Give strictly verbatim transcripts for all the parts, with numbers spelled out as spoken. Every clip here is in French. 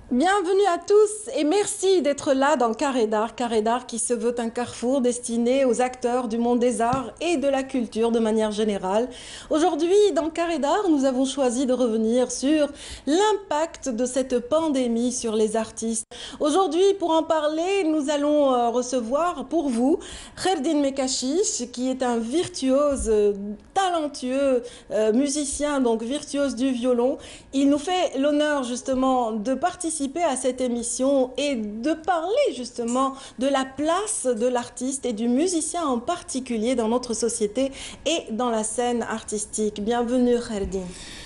Bienvenue à tous et merci d'être là dans Carré d'Art. Carré d'Art qui se veut un carrefour destiné aux acteurs du monde des arts et de la culture de manière générale. Aujourd'hui, dans Carré d'Art, nous avons choisi de revenir sur l'impact de cette pandémie sur les artistes. Aujourd'hui, pour en parler, nous allons euh, recevoir pour vous Kherdine Mekashish, qui est un virtuose, euh, talentueux euh, musicien, donc virtuose du violon. Il nous fait l'honneur justement de participer à cette émission et de parler justement de la place de l'artiste et du musicien en particulier dans notre société et dans la scène artistique. Bienvenue Kherdine.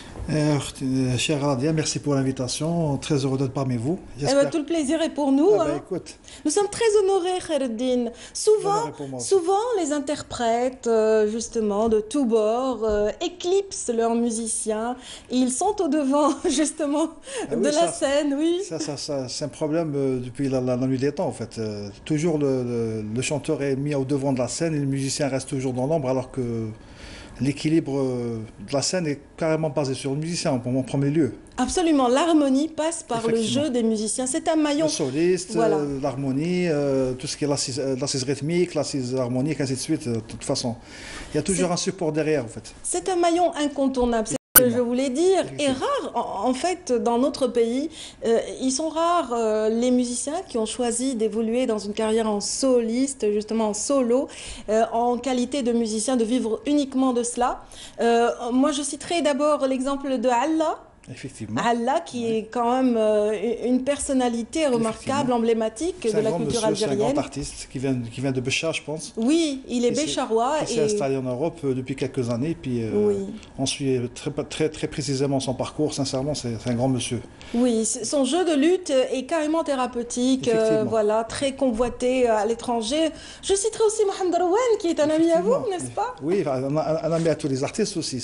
Euh, chère Radia, merci pour l'invitation. Très heureux d'être parmi vous. Eh ben, tout le plaisir est pour nous. Ah, hein. bah, écoute. Nous sommes très honorés, Kherdine. Souvent, souvent, les interprètes, euh, justement, de tous bords, euh, éclipsent leurs musiciens. Ils sont au devant, justement, ah, de oui, la ça, scène, oui. Ça, ça, ça c'est un problème euh, depuis la, la, la nuit des temps, en fait. Euh, toujours le, le, le chanteur est mis au devant de la scène et le musicien reste toujours dans l'ombre, alors que l'équilibre de la scène est carrément basé sur le musicien en premier lieu. Absolument, l'harmonie passe par le jeu des musiciens. C'est un maillon. Le soliste, voilà. euh, l'harmonie, euh, tout ce qui est l'assise, l'assise rythmique, l'assise harmonique, ainsi de suite. Euh, de toute façon, il y a toujours un support derrière, en fait. C'est un maillon incontournable. Que je voulais dire, et rare en, en fait dans notre pays, euh, ils sont rares euh, les musiciens qui ont choisi d'évoluer dans une carrière en soliste, justement en solo, euh, en qualité de musicien, de vivre uniquement de cela. Euh, moi je citerai d'abord l'exemple de Allah. Effectivement. Allah, qui oui. est quand même euh, une personnalité remarquable, emblématique de la culture monsieur, algérienne. C'est un grand artiste qui vient, qui vient de Béchar, je pense. Oui, il est bécharois. Il s'est et... installé en Europe euh, depuis quelques années. Puis euh, oui. on suit très, très, très précisément son parcours. Sincèrement, c'est un grand monsieur. Oui, son jeu de lutte est carrément thérapeutique. Euh, voilà, très convoité à l'étranger. Je citerai aussi Mohamed Rouane, qui est un ami à vous, n'est-ce pas? Oui, un, un, un ami à tous les artistes aussi.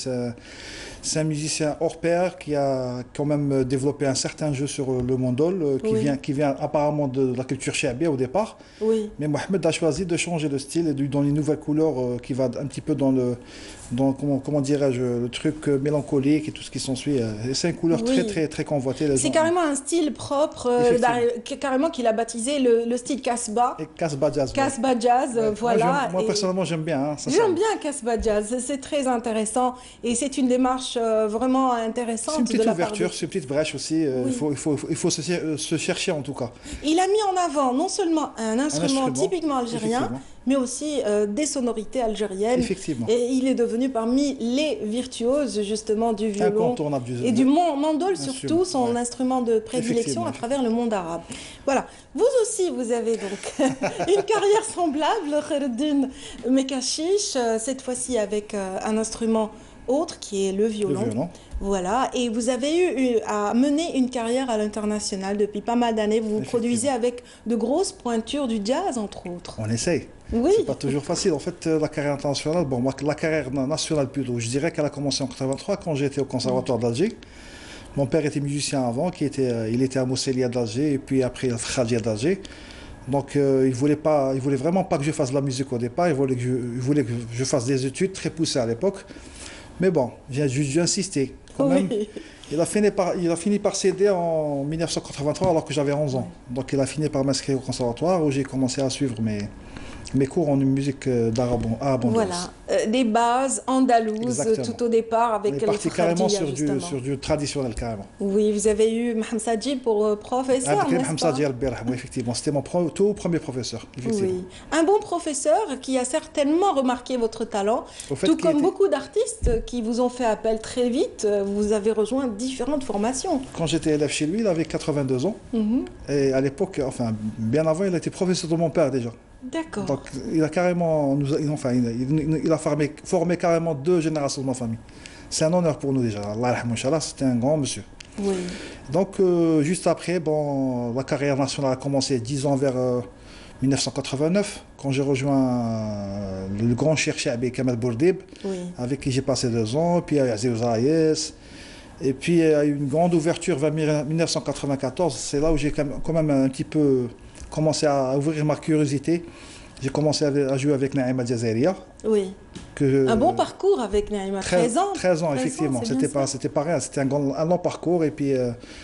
C'est un musicien hors pair qui a quand même développé un certain jeu sur le mandol, qui, oui. vient, qui vient apparemment de la culture chabia au départ. Oui. Mais Mohamed a choisi de changer le style et de lui donner une nouvelle couleur euh, qui va un petit peu dans le, dans, comment, comment dirais-je, le truc mélancolique et tout ce qui s'ensuit. C'est une couleur oui. très, très, très convoitée. C'est carrément un style propre, euh, carrément qu'il a baptisé le, le style Casbah. Et Casbah Jazz. Casbah ouais. Jazz, ouais. voilà. Moi, moi personnellement, j'aime bien. Hein, j'aime bien Casbah Jazz, c'est très intéressant et c'est une démarche euh, vraiment intéressante. C'est une petite de la ouverture, de... c'est une petite brèche aussi. Euh, oui. Il faut, il faut, il faut se, se chercher en tout cas. Il a mis en avant non seulement un instrument, un instrument typiquement algérien, mais aussi euh, des sonorités algériennes. Effectivement. Et il est devenu parmi les virtuoses justement du violon du, et du mandol surtout, son ouais. instrument de prédilection à travers le monde arabe. Voilà. Vous aussi, vous avez donc une carrière semblable, Kherdine Mekashish, cette fois-ci avec euh, un instrument autre qui est le violon. Le violon. Voilà, et vous avez eu à mener une carrière à l'international depuis pas mal d'années. Vous vous produisez avec de grosses pointures du jazz, entre autres. On essaye. Oui. C'est pas toujours facile. En fait, la carrière internationale, bon, moi, la carrière nationale plutôt, je dirais qu'elle a commencé en quatre-vingt-trois quand j'étais au Conservatoire mmh. d'Alger. Mon père était musicien avant, qui était, euh, il était à Mousselia d'Alger et puis après à Khadia d'Alger. Donc euh, il voulait pas, il voulait vraiment pas que je fasse de la musique au départ. Il voulait que je, il voulait que je fasse des études très poussées à l'époque. Mais bon, j'ai juste insisté. Quand oui. même, il a, fini par, il a fini par céder en mille neuf cent quatre-vingt-trois alors que j'avais onze ans. Donc il a fini par m'inscrire au conservatoire où j'ai commencé à suivre mes, mes cours en musique d'arabe. Voilà, euh, des bases andalouses tout au départ avec le parti carrément sur du, sur du traditionnel carrément. Oui, vous avez eu Mohamed Sadji pour euh, professeur, avec Mohamed Sadji Al-Berham, oui, effectivement. C'était mon pro, tout premier professeur, effectivement. Oui. Un bon professeur qui a certainement remarqué votre talent, tout comme était... beaucoup d'artistes qui vous ont fait appel très vite. Vous avez rejoint différentes formations. Quand j'étais élève chez lui, il avait quatre-vingt-deux ans. Mm-hmm. Et à l'époque, enfin, bien avant, il était professeur de mon père déjà. D'accord. Donc il a carrément, nous, enfin, il, il, il a formé, formé carrément deux générations de ma famille. C'est un honneur pour nous déjà. Allah yarhamou, inchallah, c'était un grand monsieur. Oui. Donc euh, juste après, bon, la carrière nationale a commencé dix ans vers euh, mille neuf cent quatre-vingt-neuf, quand j'ai rejoint euh, le grand chercheur avec Kamal Bourdib, oui. avec qui j'ai passé deux ans, puis Aziz Zayes. Et puis il y a eu une grande ouverture vers mille neuf cent quatre-vingt-quatorze. C'est là où j'ai quand même un petit peu commencé à ouvrir ma curiosité. J'ai commencé à jouer avec Naïma Jazaria. Oui. Que, un bon parcours avec Naïma, treize ans. treize ans, effectivement. C'était pas, c'était pas rien, c'était un, grand, un long parcours. Et puis, euh,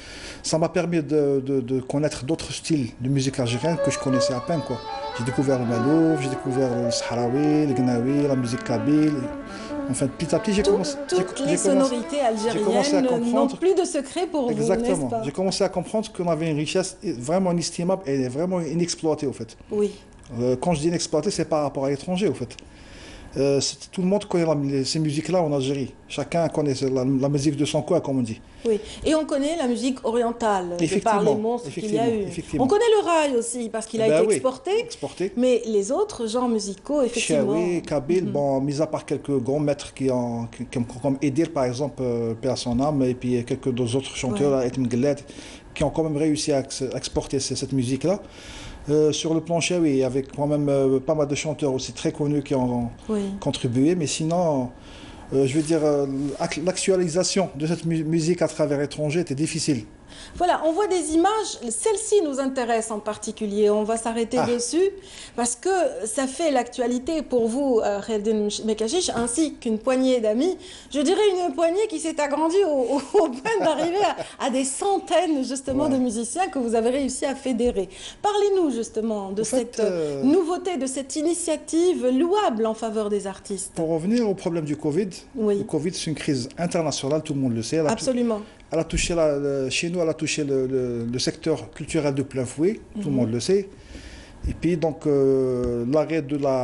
ça m'a permis de, de, de connaître d'autres styles de musique algérienne que je connaissais à peine, quoi. J'ai découvert le malouf, j'ai découvert le sahraoui, le gnawi, la musique kabyle. Enfin, petit à petit, j'ai Tout, commencé... Toutes les commencé, sonorités algériennes n'ont plus de secret pour vous, n'est-ce exactement. pas? J'ai commencé à comprendre qu'on avait une richesse vraiment inestimable et vraiment inexploitée, au fait. Oui. Euh, quand je dis inexploitée, c'est par rapport à l'étranger, au fait. Euh, tout le monde connaît la, ces musiques-là en Algérie. Chacun connaît la, la musique de son coin, comme on dit. Oui, et on connaît la musique orientale, de par les monstres qu'il y a eu. On connaît le rail aussi, parce qu'il a ben été oui, exporté, exporté. Mais les autres genres musicaux, effectivement... Chaoui, Kabyle, mm -hmm. bon, mis à part quelques grands maîtres qui ont, qui, comme Edir, par exemple, euh, paix à son âme, et puis quelques autres chanteurs, ouais. Etm Gled, qui ont quand même réussi à exporter cette musique-là. Euh, sur le plan chaoui, il y avait quand même euh, pas mal de chanteurs aussi très connus qui ont oui. contribué, mais sinon, euh, je veux dire, euh, l'actualisation de cette mu musique à travers l'étranger était difficile. Voilà, on voit des images, celle-ci nous intéresse en particulier, on va s'arrêter ah. dessus, parce que ça fait l'actualité pour vous, Khaireddine Mekachiche, ainsi qu'une poignée d'amis. Je dirais une poignée qui s'est agrandie au, au, au point d'arriver à, à des centaines, justement, ouais. de musiciens que vous avez réussi à fédérer. Parlez-nous, justement, de en cette fait, euh... nouveauté, de cette initiative louable en faveur des artistes. Pour revenir au problème du Covid, oui. le Covid, c'est une crise internationale, tout le monde le sait. Absolument. Elle a touché la, le, chez nous, elle a touché le, le, le secteur culturel de plein fouet, tout mm-hmm. le monde le sait. Et puis donc euh, l'arrêt de la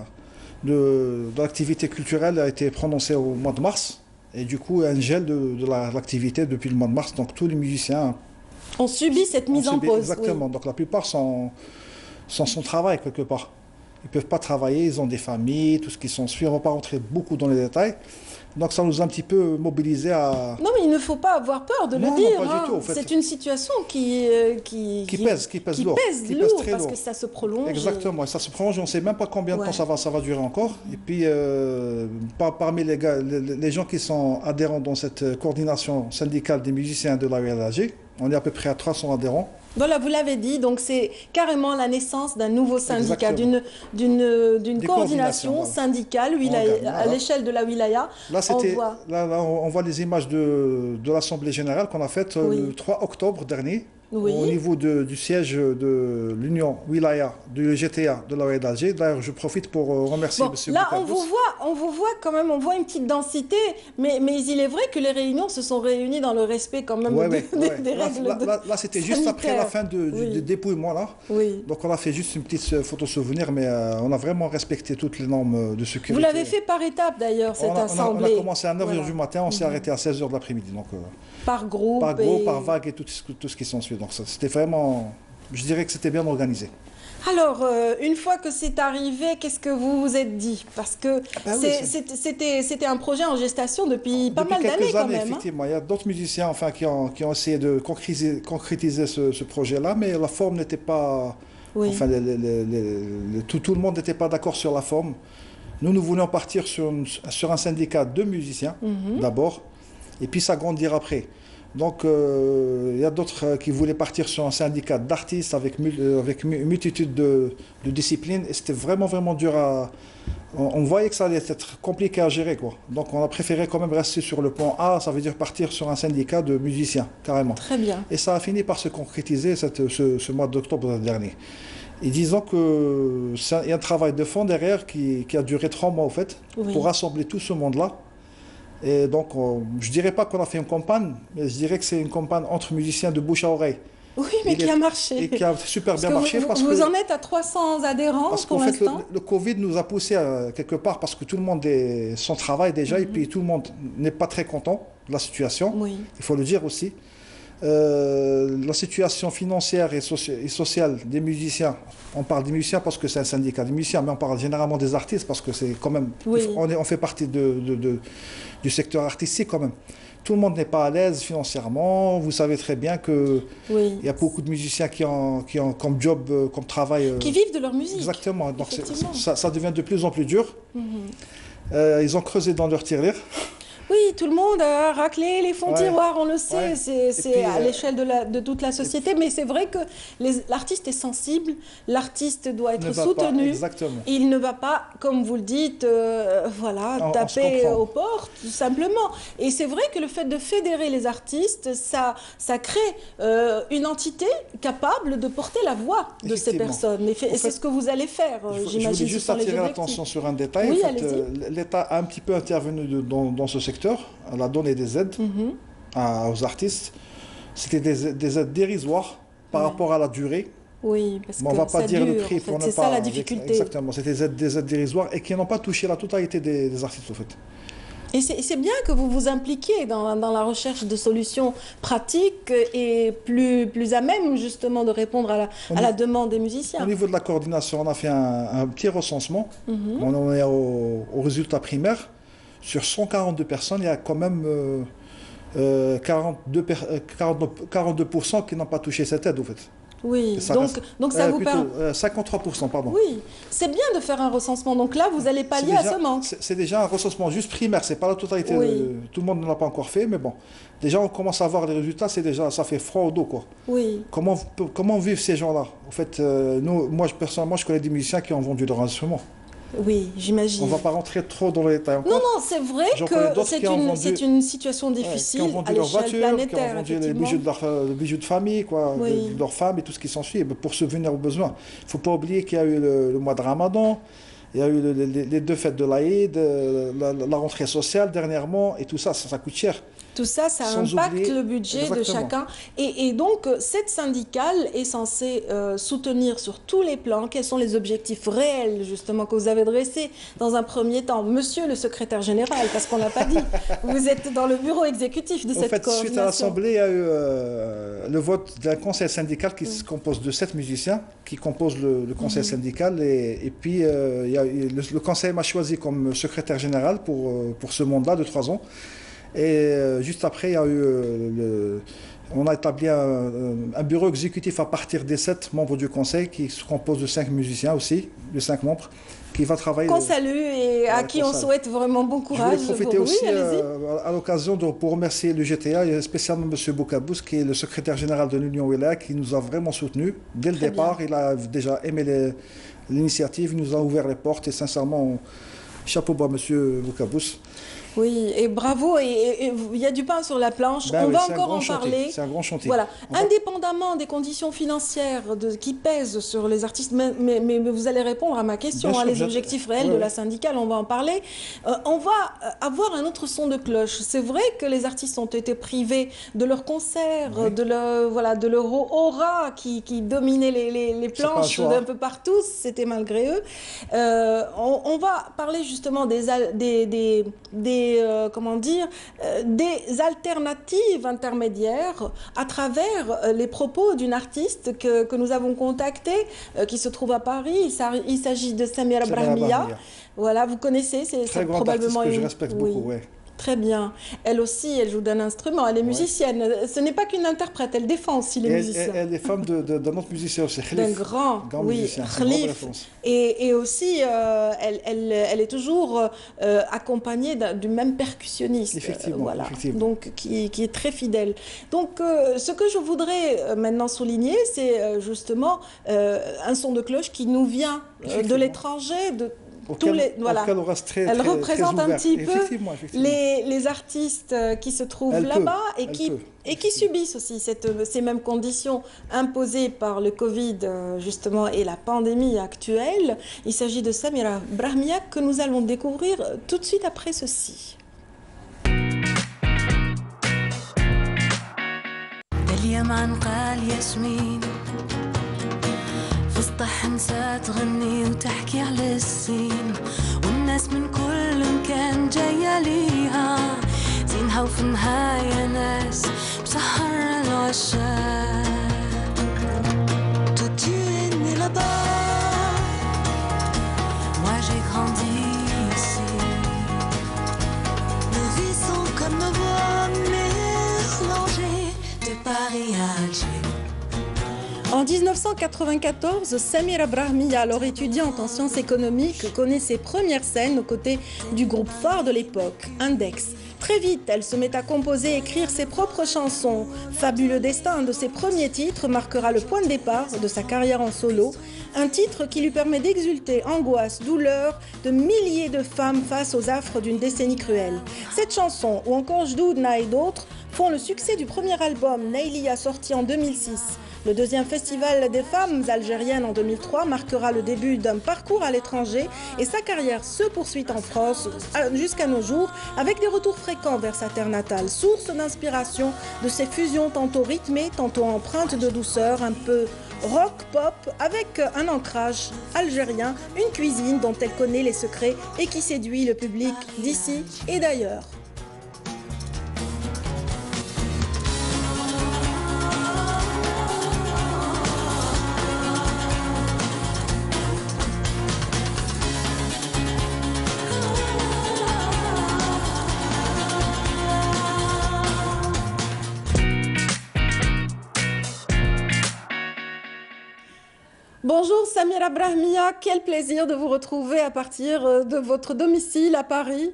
de, de l'activité culturelle a été prononcé au mois de mars, et du coup un gel de, de l'activité la, depuis le mois de mars. Donc tous les musiciens ont subi cette mise en pause. Exactement. Oui. Donc la plupart sont sont son travail quelque part. Ils ne peuvent pas travailler, ils ont des familles, tout ce qui s'ensuit. On ne va pas rentrer beaucoup dans les détails. Donc ça nous a un petit peu mobilisés à... Non, mais il ne faut pas avoir peur de non, le dire. Non, pas hein. du tout, en fait. C'est une situation qui... Euh, qui, qui pèse, qui pèse qui lourd. Pèse qui lourd, pèse très parce lourd. que ça se prolonge. Exactement, et... ça se prolonge, on ne sait même pas combien de ouais. temps ça va, ça va durer encore. Et puis, euh, par, parmi les, gars, les, les gens qui sont adhérents dans cette coordination syndicale des musiciens de la U L A G, on est à peu près à trois cents adhérents. Voilà, vous l'avez dit, donc c'est carrément la naissance d'un nouveau syndicat, d'une d'une coordination voilà. syndicale wilaya, gagne, voilà. à l'échelle de la wilaya. Là, on voit... Là, là, on voit les images de, de l'Assemblée générale qu'on a faite oui. le trois octobre dernier. Oui. Au niveau de, du siège de l'Union Wilaya, du G T A de la U L A G. D'ailleurs, je profite pour remercier bon, M. Là, on vous, voit, on vous voit quand même, on voit une petite densité, mais, mais il est vrai que les réunions se sont réunies dans le respect quand même ouais, de, ouais, des, ouais. des là, règles Là, de là, là c'était juste après la fin de, oui. du, du dépouillement, là. Oui. Donc, on a fait juste une petite photo souvenir, mais euh, on a vraiment respecté toutes les normes de sécurité. Vous l'avez fait par étapes, d'ailleurs, cette on a, assemblée. On a, on a commencé à neuf heures voilà. du matin, on s'est mm-hmm. arrêté à seize heures de l'après-midi. Donc, euh, par groupe. Par groupe, et... par vague et tout, tout ce qui s'ensuit. Donc, c'était vraiment... Je dirais que c'était bien organisé. Alors, euh, une fois que c'est arrivé, qu'est-ce que vous vous êtes dit? Parce que ah ben oui, c'était un projet en gestation depuis, depuis pas mal d'années quand même. Effectivement, hein. Il y a d'autres musiciens enfin, qui, ont, qui ont essayé de concrétiser, concrétiser ce, ce projet-là, mais la forme n'était pas... Oui. Enfin, les, les, les, les, tout, tout le monde n'était pas d'accord sur la forme. Nous, nous voulions partir sur, une, sur un syndicat de musiciens, mm-hmm. d'abord, et puis s'agrandir après. Donc, euh, il y a d'autres euh, qui voulaient partir sur un syndicat d'artistes avec, euh, avec une multitude de, de disciplines. Et c'était vraiment, vraiment dur à... On, on voyait que ça allait être compliqué à gérer, quoi. Donc, on a préféré quand même rester sur le plan A, ça veut dire partir sur un syndicat de musiciens, carrément. Très bien. Et ça a fini par se concrétiser cette, ce, ce mois d'octobre dernier. Et disons qu'il y a un travail de fond derrière qui, qui a duré trois mois, au fait, oui. pour rassembler tout ce monde-là. Et donc, on, je ne dirais pas qu'on a fait une campagne, mais je dirais que c'est une campagne entre musiciens de bouche à oreille. Oui, mais qui a marché. Et qui a super bien marché. Vous, parce vous que, en êtes à trois cents adhérents parce pour l'instant. Parce qu'en fait, le, le Covid nous a poussé à, quelque part parce que tout le monde est son travail déjà, mm-hmm. et puis tout le monde n'est pas très content de la situation. Oui. Il faut le dire aussi. Euh, la situation financière et, soci et sociale des musiciens, on parle des musiciens parce que c'est un syndicat des musiciens, mais on parle généralement des artistes parce que c'est quand même, oui. on, est, on fait partie de, de, de, du secteur artistique quand même. Tout le monde n'est pas à l'aise financièrement, vous savez très bien qu'il oui. y a beaucoup de musiciens qui ont, qui ont comme job, comme travail... Qui vivent de leur musique. Exactement, donc ça, ça devient de plus en plus dur. Mm-hmm. euh, ils ont creusé dans leur tirelire. Oui, tout le monde a raclé les fonds Ouais. tiroirs, on le sait, Ouais. c'est Et c'est puis, à euh, l'échelle de, la- de toute la société, mais c'est vrai que les- l'artiste est sensible, l'artiste doit ne être va pas, soutenu, exactement. il ne va pas, comme vous le dites, euh, voilà, On- on se taper comprend. aux portes, tout simplement. Et c'est vrai que le fait de fédérer les artistes, ça, ça crée euh, une entité capable de porter la voix de ces Effectivement. personnes. Et fait- En et c'est fait, ce que vous allez faire, Je, je j'imagine, voulais ce juste sont les attirer objectifs. l'attention sur un détail. Oui, En fait, allez-y. euh, l'État a un petit peu intervenu de- dans, dans ce secteur. Elle a donné des aides Mhm. à- aux artistes. C'était des, des aides dérisoires par Ouais. rapport à la durée. Oui, parce Mais on que ne va pas ça dire le dure, prix en fait. pour ne C'est pas. ça la difficulté. Exactement. C'était des aides, des aides dérisoires et qui n'ont pas touché la totalité des, des artistes, en fait. Et c'est c'est bien que vous vous impliquiez dans, dans la recherche de solutions pratiques et plus, plus à même justement de répondre à la, On à y- la demande des Au musiciens. niveau de la coordination, on a fait un, un petit recensement. Mhm. On en est au, au résultat primaire. Sur cent quarante-deux personnes, il y a quand même euh, euh, quarante-deux, per- euh, quarante-deux quarante-deux pour cent qui n'ont pas touché cette aide, en fait. Oui, Et ça donc, reste- donc ça Euh, vous plutôt, permet... euh, cinquante-trois pour cent, pardon. Oui, c'est bien de faire un recensement. Donc là, vous allez C'est pallier à déjà- ce manque. C'est c'est déjà un recensement juste primaire, c'est pas la totalité. Oui. de- tout le monde ne l'a pas encore fait, mais bon. Déjà, on commence à voir les résultats, c'est déjà, ça fait froid au dos, quoi. Oui, Comment, comment vivent ces gens-là? En fait, euh, nous, moi, je- personnellement, je connais des musiciens qui ont vendu leur instrument. oui, j'imagine. On va pas rentrer trop dans les détails encore. Non, non, c'est vrai J'en connais que d'autres c'est qui ont une, vendu- c'est une situation Ouais, difficile qui ont vendu à leur l'échelle voiture, qui ont planétaire, vendu les effectivement. bijoux de, leur, euh, les bijoux de famille, quoi, de- Oui. de, leur femme et tout ce qui s'ensuit, eh ben, pour subvenir aux besoins. Il ne faut pas oublier qu'il y a eu le, le mois de Ramadan, il y a eu le- les, les deux fêtes de l'Aïd, euh, la, la rentrée sociale dernièrement, et tout ça, ça, ça coûte cher. Tout ça, ça Sans impacte oublier- le budget de Exactement. chacun. Et, et donc, euh, cette syndicale est censée euh, soutenir sur tous les plans quels sont les objectifs réels, justement, que vous avez dressés dans un premier temps. Monsieur le secrétaire général, parce qu'on n'a pas dit, vous êtes dans le bureau exécutif de En cette fait, suite à coordination. l'Assemblée, il y a eu euh, le vote d'un conseil syndical qui se compose de sept musiciens qui composent le, le conseil syndical. Et, et puis, euh, il y a eu- le, le conseil m'a choisi comme secrétaire général pour, euh, pour ce mandat de trois ans. Et euh, juste après, il y a eu euh, le- on a établi un, un bureau exécutif à partir des sept membres du conseil qui se compose de cinq musiciens aussi, de cinq membres, qui va travailler. Qu'on salue et à Ouais, qui qu'on on salue. souhaite vraiment bon Je courage. voulais profiter pour- aussi Oui, allez-y. euh, à l'occasion de, pour remercier le G T A et spécialement M. Boukabous, qui est le secrétaire général de l'Union Wilaya, qui nous a vraiment soutenus dès le Très départ. Il a déjà aimé les- l'initiative, il nous a ouvert les portes et sincèrement, on- chapeau bas, M. Boukabous. Oui, et bravo. Et et- et il y a du pain sur la planche. Ben on oui, va c'est un encore grand en chantier, parler. C'est un grand chantier. Voilà, On va- indépendamment des conditions financières de, qui pèsent sur les artistes, mais, mais- mais vous allez répondre à ma question, Bien hein, sûr, les je- objectifs réels Ouais, de ouais. la syndicale, on va en parler. Euh, on va euh, avoir un autre son de cloche. C'est vrai que les artistes ont été privés de leurs concerts, Oui. de, leur, voilà, de leur aura qui, qui dominait les, les- les C'est pas un planches choix. d'un peu partout, c'était malgré eux. Euh, on, on va parler justement des, al- des, des, des, euh, comment dire, euh, des alternatives intermédiaires à travers euh, les propos d'une artiste que, que nous avons contactée, euh, qui se trouve à Paris. Il s'a- Il s'agit de Samira Samira Brahmia. Brahmia. Voilà, vous connaissez, c'est Très c'est grand artiste probablement que je une- respecte oui. beaucoup, ouais. Très bien. Elle aussi, elle joue d'un instrument, elle est musicienne. Ce n'est pas qu'une interprète, elle défend aussi les Et elle, musiciens. elle- elle est femme de- de- d'un autre musicien aussi, D'un Khalif. grand, Grand oui, musicien, c'est une grande Khalif. référence. Et, et aussi, euh, elle, elle, elle est toujours euh, accompagnée d'un- du même percussionniste. Effectivement, euh, voilà. effectivement. Donc, qui, qui est très fidèle. Donc, euh, ce que je voudrais euh, maintenant souligner, c'est euh, justement euh, un son de cloche qui nous vient euh, de Effectivement. l'étranger, de Auquel- tous les. Voilà. auquel on reste très, Elle très- représente très un ouvert. petit peu Effectivement, effectivement. Les, les artistes euh, qui se trouvent Elle peut, là-bas et elle qui, peut, et qui subissent aussi cette, ces mêmes conditions imposées par le Covid euh, justement et la pandémie actuelle. Il s'agit de Samira Brahmia que nous allons découvrir tout de suite après ceci. اليوم عنقال ياسمين في السطح نساء تغني وتحكي على السين والناس من كل مكان جاية ليها زينها وفي النهاية ناس مسهر العشاق Toi tu es né là-bas Moi j'ai grandi ici Nos vies sont comme nos voix mélangées de Paris à Alger En neuf cent quatre-vingt-quatorze, Samira Brahmiya, alors étudiante en sciences économiques, connaît ses premières scènes aux côtés du groupe phare de l'époque, Index. Très vite, elle se met à composer et écrire ses propres chansons. Fabuleux destin, un de ses premiers titres, marquera le point de départ de sa carrière en solo. Un titre qui lui permet d'exulter angoisse, douleur de milliers de femmes face aux affres d'une décennie cruelle. Cette chanson, ou encore Jdoudna et d'autres, font le succès du premier album, Nayliya, sorti en deux mille six. Le deuxième festival des femmes algériennes en deux mille trois marquera le début d'un parcours à l'étranger et sa carrière se poursuit en France jusqu'à nos jours avec des retours fréquents vers sa terre natale, source d'inspiration de ces fusions tantôt rythmées, tantôt empreintes de douceur, un peu rock-pop avec un ancrage algérien, une cuisine dont elle connaît les secrets et qui séduit le public d'ici et d'ailleurs. Bonjour Samira Brahmiya, quel plaisir de vous retrouver à partir de votre domicile à Paris.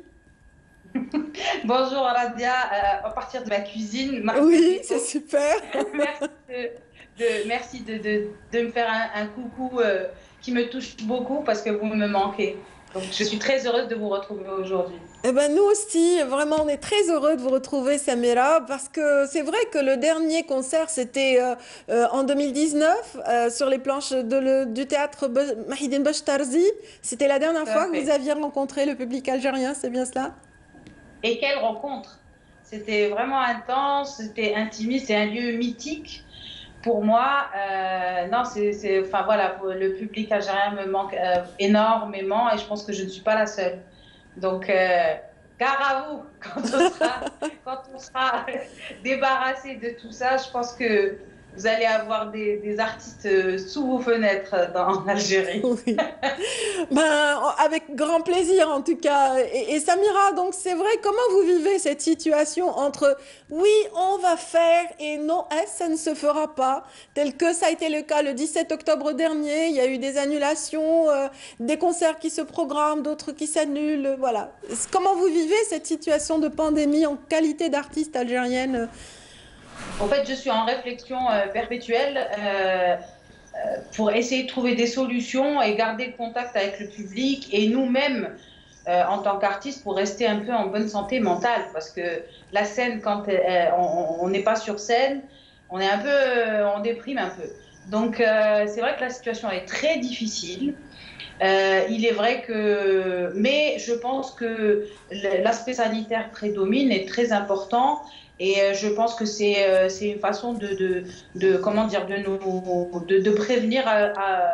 Bonjour Radia, euh, à partir de ma cuisine. Ma oui, c'est super. Merci, de, de, merci de, de, de me faire un, un coucou euh, qui me touche beaucoup parce que vous me manquez. Donc, je suis très heureuse de vous retrouver aujourd'hui. Eh ben, nous aussi, vraiment, on est très heureux de vous retrouver, Samira, parce que c'est vrai que le dernier concert, c'était euh, euh, en deux mille dix-neuf, euh, sur les planches de le, du théâtre Mahidine Bachtarzi. C'était la dernière fois que vous aviez rencontré le public algérien, c'est bien cela? Et quelle rencontre! C'était vraiment intense, c'était intimiste, c'est un lieu mythique. Pour moi, euh, non, c'est, enfin voilà, le public algérien me manque euh, énormément et je pense que je ne suis pas la seule. Donc, euh, gare à vous, quand on sera, quand on sera débarrassé de tout ça, je pense que vous allez avoir des, des artistes sous vos fenêtres dans l'Algérie. Oui. Ben, avec grand plaisir en tout cas. Et, et Samira, donc c'est vrai, comment vous vivez cette situation entre oui, on va faire et non, eh, ça ne se fera pas, tel que ça a été le cas le dix-sept octobre dernier. Il y a eu des annulations, euh, des concerts qui se programment, d'autres qui s'annulent. Voilà. Comment vous vivez cette situation de pandémie en qualité d'artiste algérienne? En fait, je suis en réflexion euh, perpétuelle euh, euh, pour essayer de trouver des solutions et garder le contact avec le public et nous-mêmes euh, en tant qu'artistes pour rester un peu en bonne santé mentale. Parce que la scène, quand euh, on n'est pas sur scène, on est un peu, euh, on déprime un peu. Donc, euh, c'est vrai que la situation est très difficile. Euh, il est vrai que, mais je pense que l'aspect sanitaire prédomine, est très important. Et je pense que c'est euh, c'est une façon de, de, de comment dire de nous de, de prévenir à, à,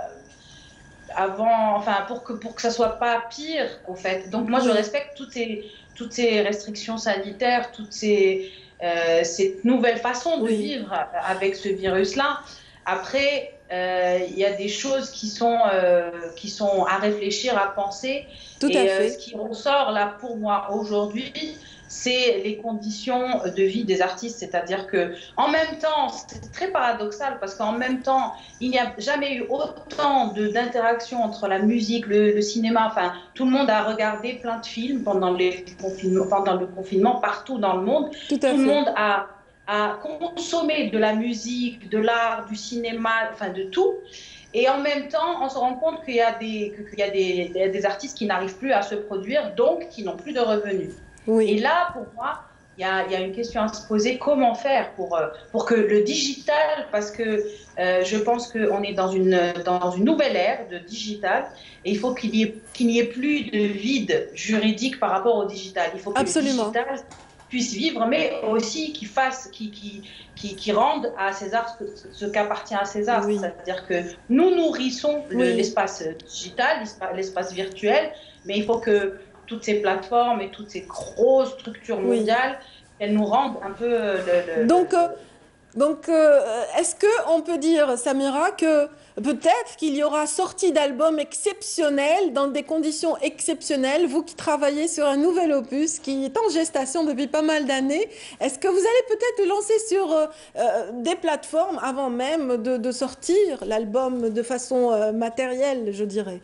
avant, enfin pour que pour que ça soit pas pire en fait. Donc moi je respecte toutes ces toutes ces restrictions sanitaires, toutes ces euh, cette nouvelle façon de oui. vivre avec ce virus-là. Après euh, il y a des choses qui sont euh, qui sont à réfléchir, à penser. Tout et à fait. Euh, ce qui ressort là pour moi aujourd'hui, c'est les conditions de vie des artistes, c'est-à-dire que en même temps, c'est très paradoxal parce qu'en même temps, il n'y a jamais eu autant d'interactions entre la musique, le, le cinéma. Enfin, tout le monde a regardé plein de films pendant, les confinements, pendant le confinement partout dans le monde. Tout, à tout fait. le monde a, a consommé de la musique, de l'art, du cinéma, enfin de tout. Et en même temps, on se rend compte qu'il y a des, qu'il y a des, des artistes qui n'arrivent plus à se produire, donc qui n'ont plus de revenus. Oui. Et là, pour moi, il y a, il y a une question à se poser, comment faire pour, pour que le digital, parce que euh, je pense qu'on est dans une, dans une nouvelle ère de digital, et il faut qu'il n'y ait, qu'il n'y ait plus de vide juridique par rapport au digital. Il faut que Absolument. le digital puisse vivre, mais aussi qu'il fasse, qu'il, qu'il, qu'il, qu'il rende à César ce, ce qu'appartient à César. Oui. C'est-à-dire que nous nourrissons oui. l'espace digital, l'espace virtuel, mais il faut que toutes ces plateformes et toutes ces grosses structures mondiales, oui. elles nous rendent un peu le... le Donc, euh, Donc, euh, est-ce qu'on peut dire, Samira, que peut-être qu'il y aura sortie d'albums exceptionnels, dans des conditions exceptionnelles, vous qui travaillez sur un nouvel opus qui est en gestation depuis pas mal d'années, est-ce que vous allez peut-être lancer sur euh, euh, des plateformes avant même de, de sortir l'album de façon euh, matérielle, je dirais?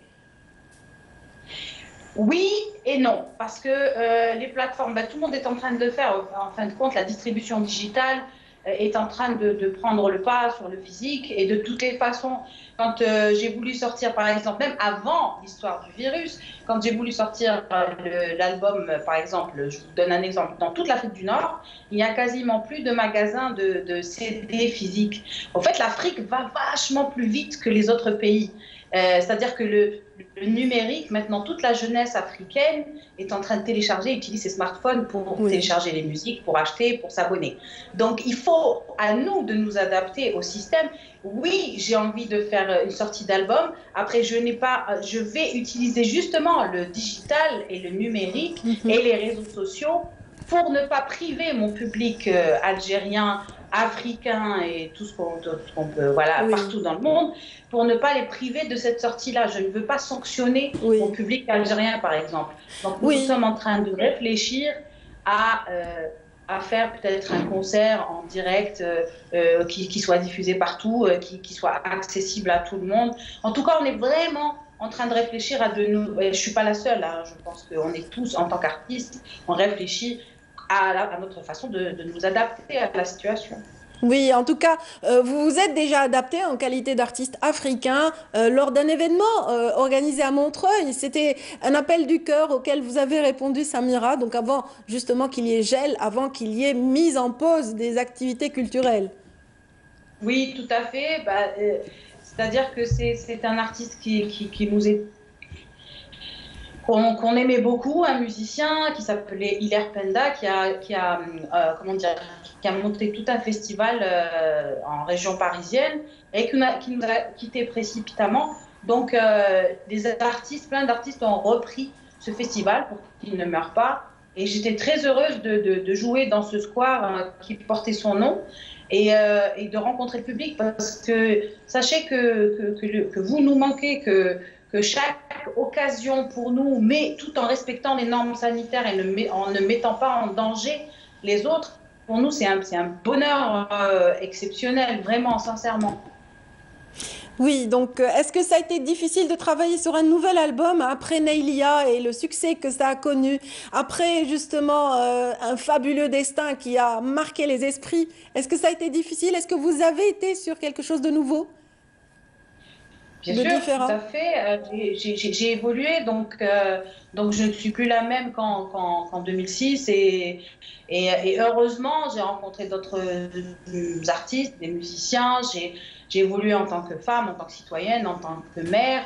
Oui et non, parce que euh, les plateformes, ben, tout le monde est en train de le faire. En fin de compte, la distribution digitale euh, est en train de, de prendre le pas sur le physique. Et de toutes les façons, quand euh, j'ai voulu sortir, par exemple, même avant l'histoire du virus, quand j'ai voulu sortir euh, l'album, euh, par exemple, je vous donne un exemple, dans toute l'Afrique du Nord, il n'y a quasiment plus de magasins de, de C D physiques. En fait, l'Afrique va vachement plus vite que les autres pays. Euh, C'est-à-dire que le, le numérique, maintenant, toute la jeunesse africaine est en train de télécharger, utilise ses smartphones pour Oui. télécharger les musiques, pour acheter, pour s'abonner. Donc, il faut à nous de nous adapter au système. Oui, j'ai envie de faire une sortie d'album. Après, je n'ai pas, je vais utiliser justement le digital et le numérique Mhm. et les réseaux sociaux pour ne pas priver mon public euh, algérien, africain et tout ce qu'on qu'on peut, voilà, Oui. partout dans le monde, pour ne pas les priver de cette sortie-là. Je ne veux pas sanctionner Oui. mon public algérien, par exemple. Donc, nous Oui. sommes en train de réfléchir à, euh, à faire peut-être un concert en direct euh, euh, qui, qui soit diffusé partout, euh, qui, qui soit accessible à tout le monde. En tout cas, on est vraiment en train de réfléchir à de nous. Je ne suis pas la seule, hein, je pense qu'on est tous, en tant qu'artistes, on réfléchit à, la, à notre façon de, de nous adapter à la situation. Oui, en tout cas, euh, vous vous êtes déjà adapté en qualité d'artiste africain euh, lors d'un événement euh, organisé à Montreuil. C'était un appel du cœur auquel vous avez répondu, Samira, donc avant justement qu'il y ait gel, avant qu'il y ait mise en pause des activités culturelles. Oui, tout à fait. Bah, euh, c'est-à-dire que c'est un artiste qui, qui, qui nous est qu'on qu'on aimait beaucoup, un musicien qui s'appelait Hilaire Penda, qui a, qui a euh, comment dire, qui a monté tout un festival euh, en région parisienne et qui nous a, qui nous a quittés précipitamment. Donc, euh, des artistes, plein d'artistes ont repris ce festival pour qu'il ne meure pas. Et j'étais très heureuse de, de, de jouer dans ce square euh, qui portait son nom et, euh, et de rencontrer le public, parce que sachez que, que, que, le, que vous nous manquez, que que chaque occasion pour nous, mais tout en respectant les normes sanitaires et ne, en ne mettant pas en danger les autres, pour nous, c'est un, un bonheur euh, exceptionnel, vraiment, sincèrement. Oui, donc euh, est-ce que ça a été difficile de travailler sur un nouvel album après Nailia et le succès que ça a connu, après justement euh, un fabuleux destin qui a marqué les esprits? Est-ce que ça a été difficile? Est-ce que vous avez été sur quelque chose de nouveau? Bien De sûr, différent? tout à fait. Euh, j'ai évolué, donc, euh, donc je ne suis plus la même qu'en qu'en, qu'en deux mille six. Et, et, et heureusement, j'ai rencontré d'autres artistes, des musiciens. J'ai évolué en tant que femme, en tant que citoyenne, en tant que mère.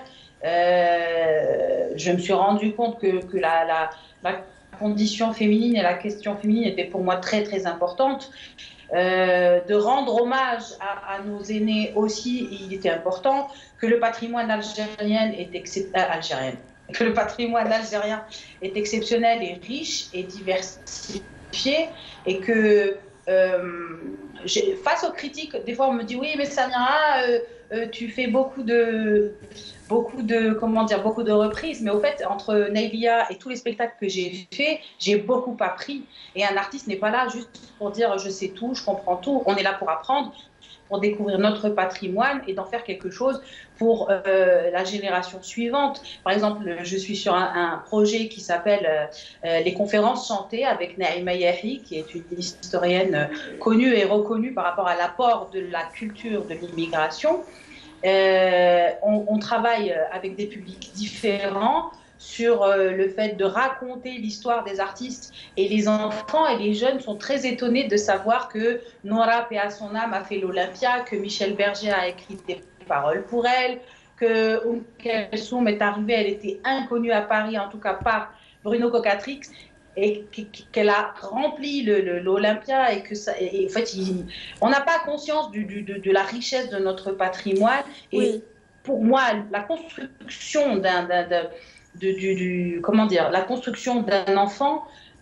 Euh, je me suis rendu compte que, que la, la, la condition féminine et la question féminine étaient pour moi très, très importantes. Euh, de rendre hommage à, à nos aînés aussi, il était important que le patrimoine algérien est, excep... euh, algérien. que le patrimoine algérien est exceptionnel et riche et diversifié, et que euh, face aux critiques, des fois on me dit oui mais Samira, euh, euh, tu fais beaucoup de beaucoup de comment dire beaucoup de reprises, mais au fait entre Nailia et tous les spectacles que j'ai fait, j'ai beaucoup appris, et un artiste n'est pas là juste pour dire je sais tout, je comprends tout. On est là pour apprendre, pour découvrir notre patrimoine et d'en faire quelque chose pour euh, la génération suivante. Par exemple, je suis sur un, un projet qui s'appelle euh, les conférences chantées avec Naïma Yahi, qui est une historienne connue et reconnue par rapport à l'apport de la culture de l'immigration. Euh, on, on travaille avec des publics différents sur euh, le fait de raconter l'histoire des artistes, et les enfants et les jeunes sont très étonnés de savoir que Nora, paix à son âme, a fait l'Olympia, que Michel Berger a écrit des paroles pour elle, que Oum Kelsoum est arrivée, elle était inconnue à Paris, en tout cas par Bruno Cocatrix, et qu'elle a rempli l'Olympia, et que ça, et en fait, il, on n'a pas conscience du, du, de, de la richesse de notre patrimoine. Et oui. Pour moi, la construction d'un, d'un, d'un de, du, du, comment dire, la construction d'un enfant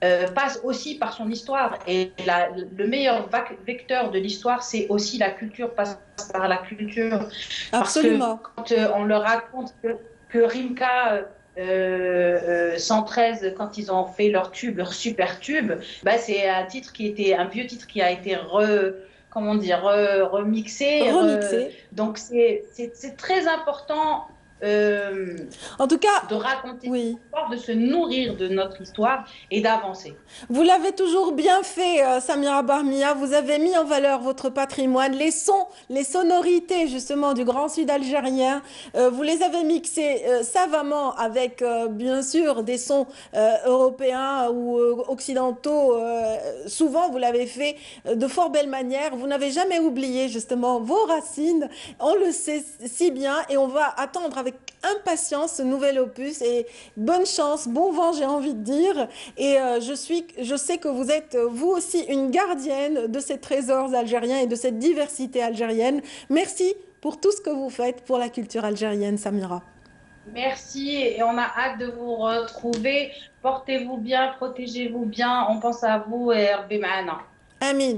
euh, passe aussi par son histoire. Et la, le meilleur vecteur de l'histoire, c'est aussi la culture, passe par la culture. Parce Absolument. que quand euh, on leur raconte que, que Rimka... Euh, euh, cent treize, quand ils ont fait leur tube, leur super tube, bah, c'est un titre qui était un vieux titre qui a été re, comment dire, re, remixé. Remixé. Re, donc c'est très important euh, en tout cas, de raconter oui. notre histoire, de se nourrir de notre histoire et d'avancer. Vous l'avez toujours bien fait, euh, Samira Barmia. Vous avez mis en valeur votre patrimoine, les sons, les sonorités justement du Grand Sud algérien. Euh, vous les avez mixés euh, savamment avec, euh, bien sûr, des sons euh, européens ou euh, occidentaux. Euh, souvent, vous l'avez fait de fort belle manière. Vous n'avez jamais oublié justement vos racines. On le sait si bien et on va attendre avec impatience ce nouvel opus. Et bonne chance, bon vent, j'ai envie de dire. Et euh, je suis, je sais que vous êtes vous aussi une gardienne de ces trésors algériens et de cette diversité algérienne. Merci pour tout ce que vous faites pour la culture algérienne, Samira. Merci et on a hâte de vous retrouver. Portez-vous bien, protégez-vous bien. On pense à vous et Rabbi Ma'ana. Amin.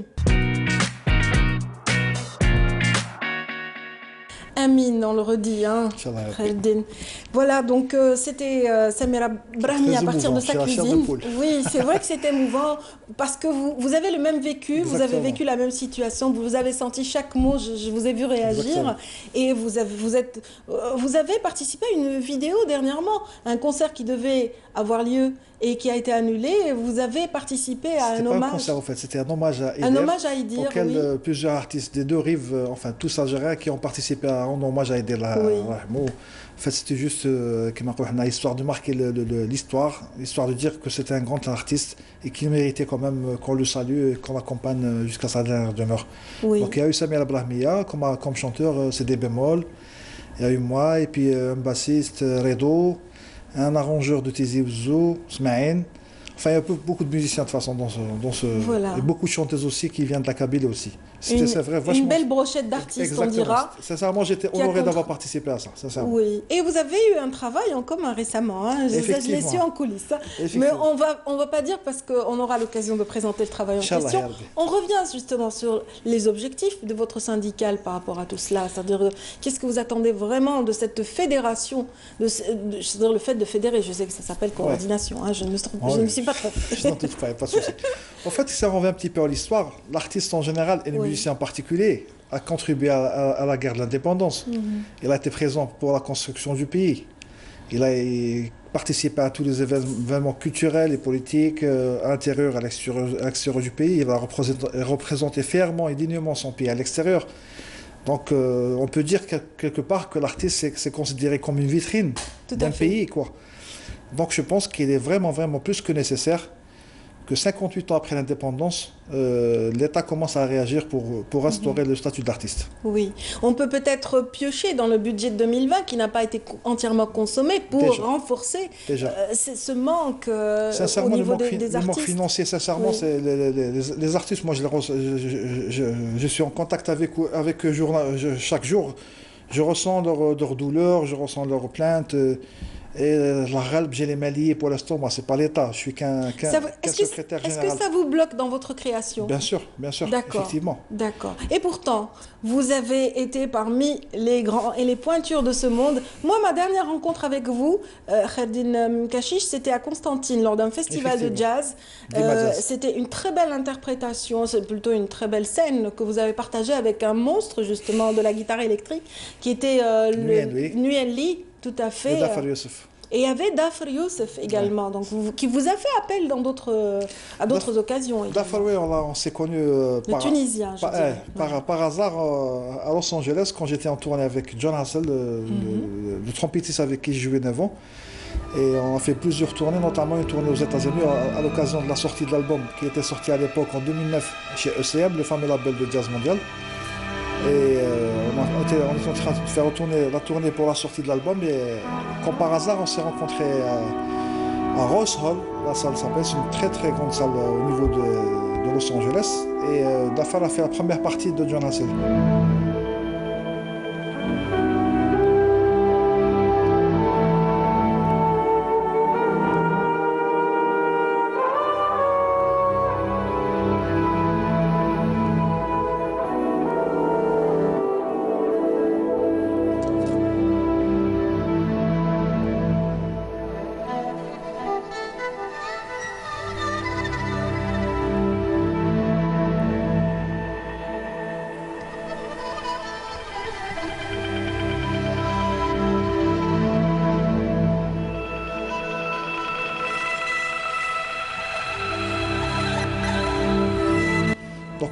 Amine, on le redit, hein, Khaldin. Voilà, donc euh, c'était euh, Samira Brahmi à partir émouvant, de sa cuisine. Oui, c'est vrai que c'était émouvant parce que vous, vous avez le même vécu, Exactement. Vous avez vécu la même situation, vous avez senti chaque mot, je, je vous ai vu réagir. Exactement. Et vous avez, vous, êtes, euh, vous avez participé à une vidéo dernièrement, un concert qui devait avoir lieu et qui a été annulé. Vous avez participé à un pas hommage. Un concert en fait, c'était un hommage à Idir. Un hommage à Idir, auquel oui. euh, plusieurs artistes des deux rives, euh, enfin tous algériens, qui ont participé à un hommage à Idir. Oui. En fait, c'était juste euh, histoire de marquer l'histoire, histoire de dire que c'était un grand artiste et qu'il méritait quand même qu'on le salue et qu'on l'accompagne jusqu'à sa dernière demeure. Oui. Donc il y a eu Samira Brahmia comme, comme chanteur, euh, c'est des bémols. Il y a eu moi et puis euh, un bassiste, euh, Redo, un arrangeur de Tizi Ouzou, Smaïn. Enfin, il y a beaucoup de musiciens de toute façon dans ce... Dans ce voilà. Et beaucoup de chanteuses aussi qui viennent de la Kabylie aussi. Une, vrai, vachement... une belle brochette d'artistes, on dira. Sincèrement, j'étais honoré d'avoir participé à ça. Sincèrement. Oui. Et vous avez eu un travail en commun récemment. Hein. Je, je l'ai su en coulisses. Mais on va, on va pas dire parce qu'on aura l'occasion de présenter le travail en question. On revient justement sur les objectifs de votre syndical par rapport à tout cela. C'est-à-dire, qu'est-ce que vous attendez vraiment de cette fédération, de, de, c'est-à-dire le fait de fédérer. Je sais que ça s'appelle coordination. Ouais. Hein. Je ne me, ouais. je ne me suis pas trompée. Je n'en doute pas, pas de souci. En fait, ça revient un petit peu à l'histoire. L'artiste en général et le oui. musicien en particulier a contribué à, à, à la guerre de l'indépendance. Mm-hmm. Il a été présent pour la construction du pays. Il a participé à tous les événements culturels et politiques euh, à l'intérieur et à l'extérieur du pays. Il a représenté, représenté fièrement et dignement son pays à l'extérieur. Donc, euh, on peut dire que, quelque part que l'artiste c'est considéré comme une vitrine d'un pays, quoi. Donc, je pense qu'il est vraiment, vraiment plus que nécessaire que cinquante-huit ans après l'indépendance, euh, l'État commence à réagir pour, pour instaurer mmh. le statut d'artiste. Oui, on peut peut-être piocher dans le budget de deux mille vingt qui n'a pas été entièrement consommé pour Déjà. renforcer Déjà. Euh, ce manque euh, au niveau le manque, des, des le artistes. Le manque financier, sincèrement, oui. c'est les, les, les, les artistes, moi je, les, je, je, je, je suis en contact avec, avec eux jour, je, chaque jour. Je ressens leurs leur douleurs, je ressens leurs plaintes. Euh, Et la Ralb, j'ai les Maliers pour l'instant, moi, c'est pas l'État, je suis qu'un qu qu secrétaire est général. Est-ce que ça vous bloque dans votre création? Bien sûr, bien sûr, effectivement. D'accord. Et pourtant, vous avez été parmi les grands et les pointures de ce monde. Moi, ma dernière rencontre avec vous, euh, Khaldin Mkachiche, c'était à Constantine, lors d'un festival de jazz. Euh, c'était une très belle interprétation, c'est plutôt une très belle scène que vous avez partagée avec un monstre, justement, de la guitare électrique, qui était euh, le Nguyen Ly. Tout à fait. Et Dafar Youssef. Et il y avait Dafar Youssef également, ouais. donc, vous, qui vous a fait appel dans à d'autres Daf, occasions. Dafar, oui, on, on s'est connus euh, par, Tunisien, par, dirais, par, ouais. par hasard euh, à Los Angeles, quand j'étais en tournée avec John Hassel, le, mm-hmm. le, le trompettiste avec qui je jouais neuf ans. Et on a fait plusieurs tournées, notamment une tournée aux États-Unis à, à l'occasion de la sortie de l'album qui était sorti à l'époque en deux mille neuf chez E C M, le fameux label de jazz mondial. Et euh, on, était, on était en train de faire retourner la tournée pour la sortie de l'album et quand par hasard on s'est rencontrés à, à Rose Hall, la salle s'appelle, c'est une très très grande salle au niveau de, de Los Angeles et euh, Dafar a fait la première partie de John Hassel.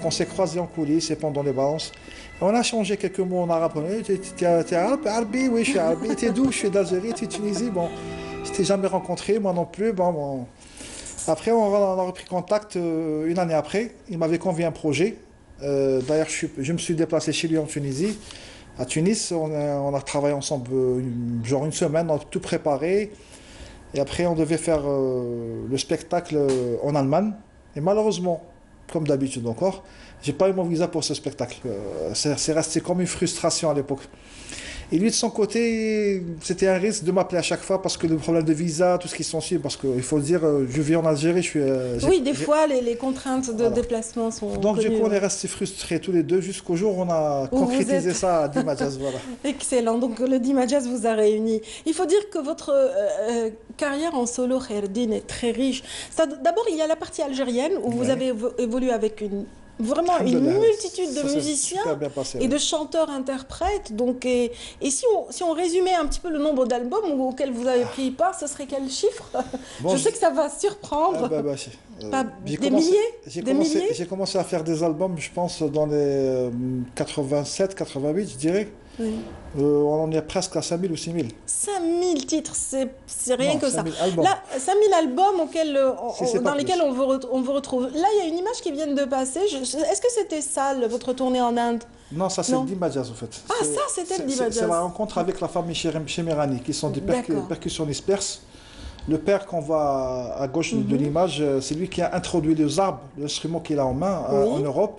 on s'est croisés en coulisses et pendant les balances. Et on a changé quelques mots en arabe. Tu es arabe? Arabi? Oui, je suis arabe. Tu es d'où? Je suis d'Algérie. Tu es Tunisie? Bon, je t'ai jamais rencontré, moi non plus. Bon, bon. Après, on a repris contact euh, une année après. Il m'avait convié un projet. Euh, D'ailleurs, je, je me suis déplacé chez lui en Tunisie. À Tunis, on a, on a travaillé ensemble euh, genre une semaine, on a tout préparé. Et après, on devait faire euh, le spectacle euh, en Allemagne. Et malheureusement, comme d'habitude encore, j'ai pas eu mon visa pour ce spectacle. Euh, c'est resté comme une frustration à l'époque. Et lui, de son côté, c'était un risque de m'appeler à chaque fois parce que le problème de visa, tout ce qui s'en suit, parce qu'il faut le dire, je vis en Algérie, je suis... Euh, oui, des fois, les, les contraintes de voilà. déplacement sont Donc, connues, du coup, on ouais. est restés frustrés tous les deux jusqu'au jour où on a où concrétisé êtes... ça à Dimajaz, voilà. Excellent, donc le Dimajaz vous a réunis. Il faut dire que votre euh, carrière en solo, Khaireddine, est très riche. D'abord, il y a la partie algérienne où oui. vous avez évolué avec une... Vraiment une multitude de ça, musiciens passé, et oui. de chanteurs-interprètes. Donc, et, et si, on, si on résumait un petit peu le nombre d'albums auxquels vous avez pris part, ce serait quel chiffre? bon, Je sais que ça va surprendre. Ah bah, bah, euh, Pas, des commencé, milliers J'ai commencé, commencé à faire des albums, je pense, dans les euh, quatre-vingt-sept quatre-vingt-huit, je dirais. Oui. Euh, on en est presque à cinq mille ou six mille. cinq mille titres, c'est rien non, que ça. Albums. Là, cinq mille albums auxquels, on, on, dans lesquels on vous, on vous retrouve. Là, il y a une image qui vient de passer. Est-ce que c'était ça, votre tournée en Inde? Non, ça c'est le Dimajaz en fait. Ah, ça c'était le Dimajaz. C'est la rencontre avec la famille Chemirani, qui sont des percu percussionnistes perses. Le père qu'on voit à gauche mm-hmm. de l'image, c'est lui qui a introduit le zarb, l'instrument qu'il a en main oui. en Europe.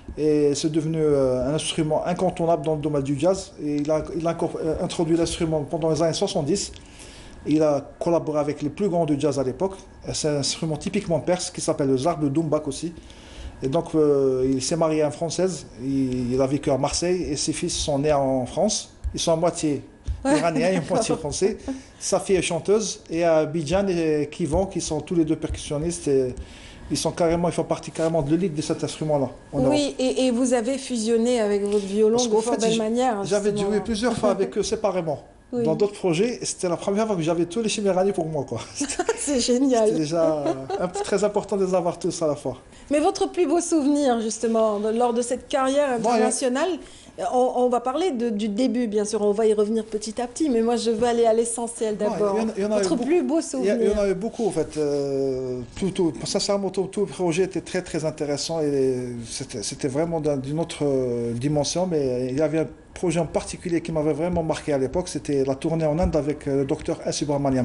Et c'est devenu euh, un instrument incontournable dans le domaine du jazz. Et il a, il a euh, introduit l'instrument pendant les années soixante-dix. Il a collaboré avec les plus grands du jazz à l'époque. C'est un instrument typiquement perse qui s'appelle le zarb, le doumbak aussi. Et donc euh, il s'est marié à une Française. Il, il a vécu à Marseille et ses fils sont nés en France. Ils sont à moitié iraniens et à moitié français. Sa fille est chanteuse. Et à Bidjan et Kivon, qui sont tous les deux percussionnistes. Et, Ils, sont carrément, ils font partie carrément de l'élite de cet instrument-là. Oui, et, et vous avez fusionné avec votre violon de fort belle manière. J'avais joué plusieurs fois avec eux séparément. Oui. Dans d'autres projets, c'était la première fois que j'avais tous les Chemirani pour moi. C'est génial. C'était déjà un peu très important de les avoir tous à la fois. Mais votre plus beau souvenir, justement, lors de cette carrière internationale, bon, on, on va parler de, du début, bien sûr, on va y revenir petit à petit, mais moi je veux aller à l'essentiel d'abord. Votre plus beau souvenir. Il y, y en avait beaucoup, en fait. Euh, tout, tout, sincèrement, tout, tout le projet était très, très intéressant et c'était vraiment d'une autre dimension, mais il y avait un projet en particulier qui m'avait vraiment marqué à l'époque, c'était la tournée en Inde avec le docteur S. Subramaniam.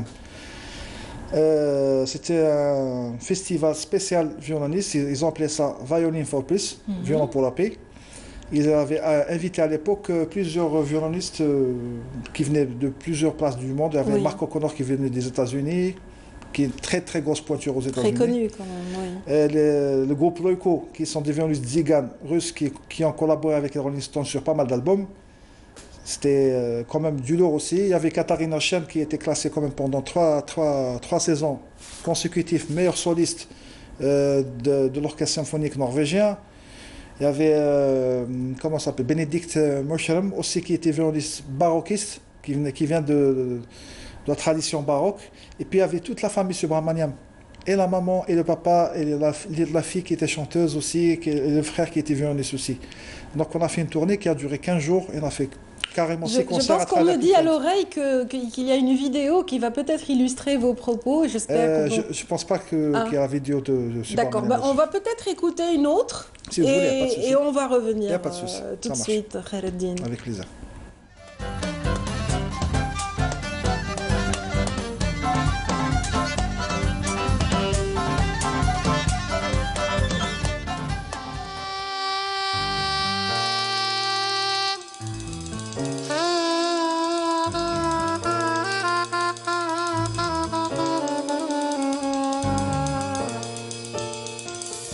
Euh, c'était un festival spécial violoniste, ils, ils ont appelé ça Violin for Peace, mm-hmm. violon pour la paix. Ils avaient invité à l'époque plusieurs violonistes qui venaient de plusieurs places du monde. Il y avait oui. Marc O'Connor qui venait des États-Unis, qui est une très très grosse pointure aux États-Unis. Très connu quand même, oui. Et le, le groupe Loïko, qui sont des violonistes ziganes russes qui, qui ont collaboré avec les Rolling Stones sur pas mal d'albums. C'était euh, quand même du lourd aussi. Il y avait Katarina Chen qui était classée quand même pendant trois, trois, trois saisons consécutives meilleure soliste euh, de, de l'orchestre symphonique norvégien. Il y avait, euh, comment ça s'appelle, Bénédicte Mosherem aussi qui était violoniste baroquiste, qui, venait, qui vient de, de, de la tradition baroque. Et puis il y avait toute la famille Subramaniam, et la maman, et le papa, et la, la fille qui était chanteuse aussi, et le frère qui était violoniste aussi. Donc on a fait une tournée qui a duré quinze jours, et on a fait carrément six concerts. Je pense qu'on me dit à l'oreille qu'il que, y a une vidéo qui va peut-être illustrer vos propos. J'espère. Euh, je ne pense pas qu'il ah. qu y a la vidéo de, de Subramaniam. D'accord, bah, on va peut-être écouter une autre. Si vous et, voulez, pas de souci. Et on va revenir euh, tout de suite, Khaireddine. Avec plaisir.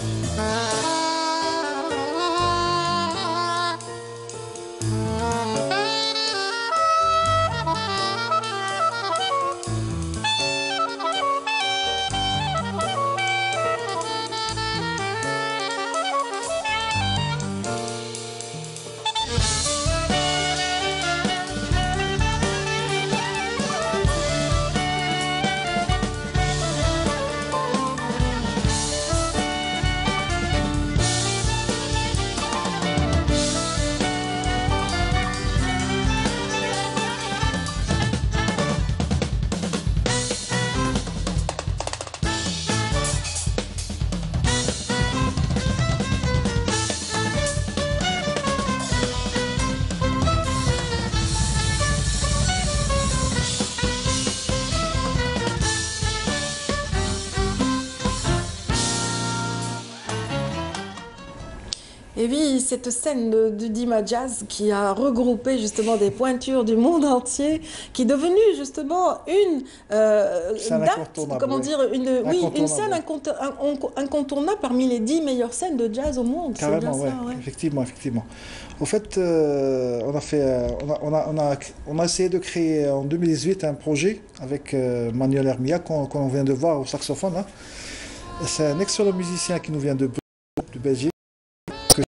Ah Et oui, cette scène de- du Dima Jazz qui a regroupé justement des pointures du monde entier, qui est devenue justement une euh, Scène date, incontournable, comment oui. dire, une, oui, une Incontournable. scène incontour- in- incontournable parmi les dix meilleures scènes de jazz au monde. C'est bien Carrément, ouais. ça, ouais. Effectivement, effectivement. Au fait, euh, on, a fait euh, on, a, on, a, on, a, on a essayé de créer en deux mille dix-huit un projet avec euh, Manuel Hermia, qu'on qu'on vient de voir au saxophone. Hein. C'est un excellent musicien qui nous vient de, de Belgique, que,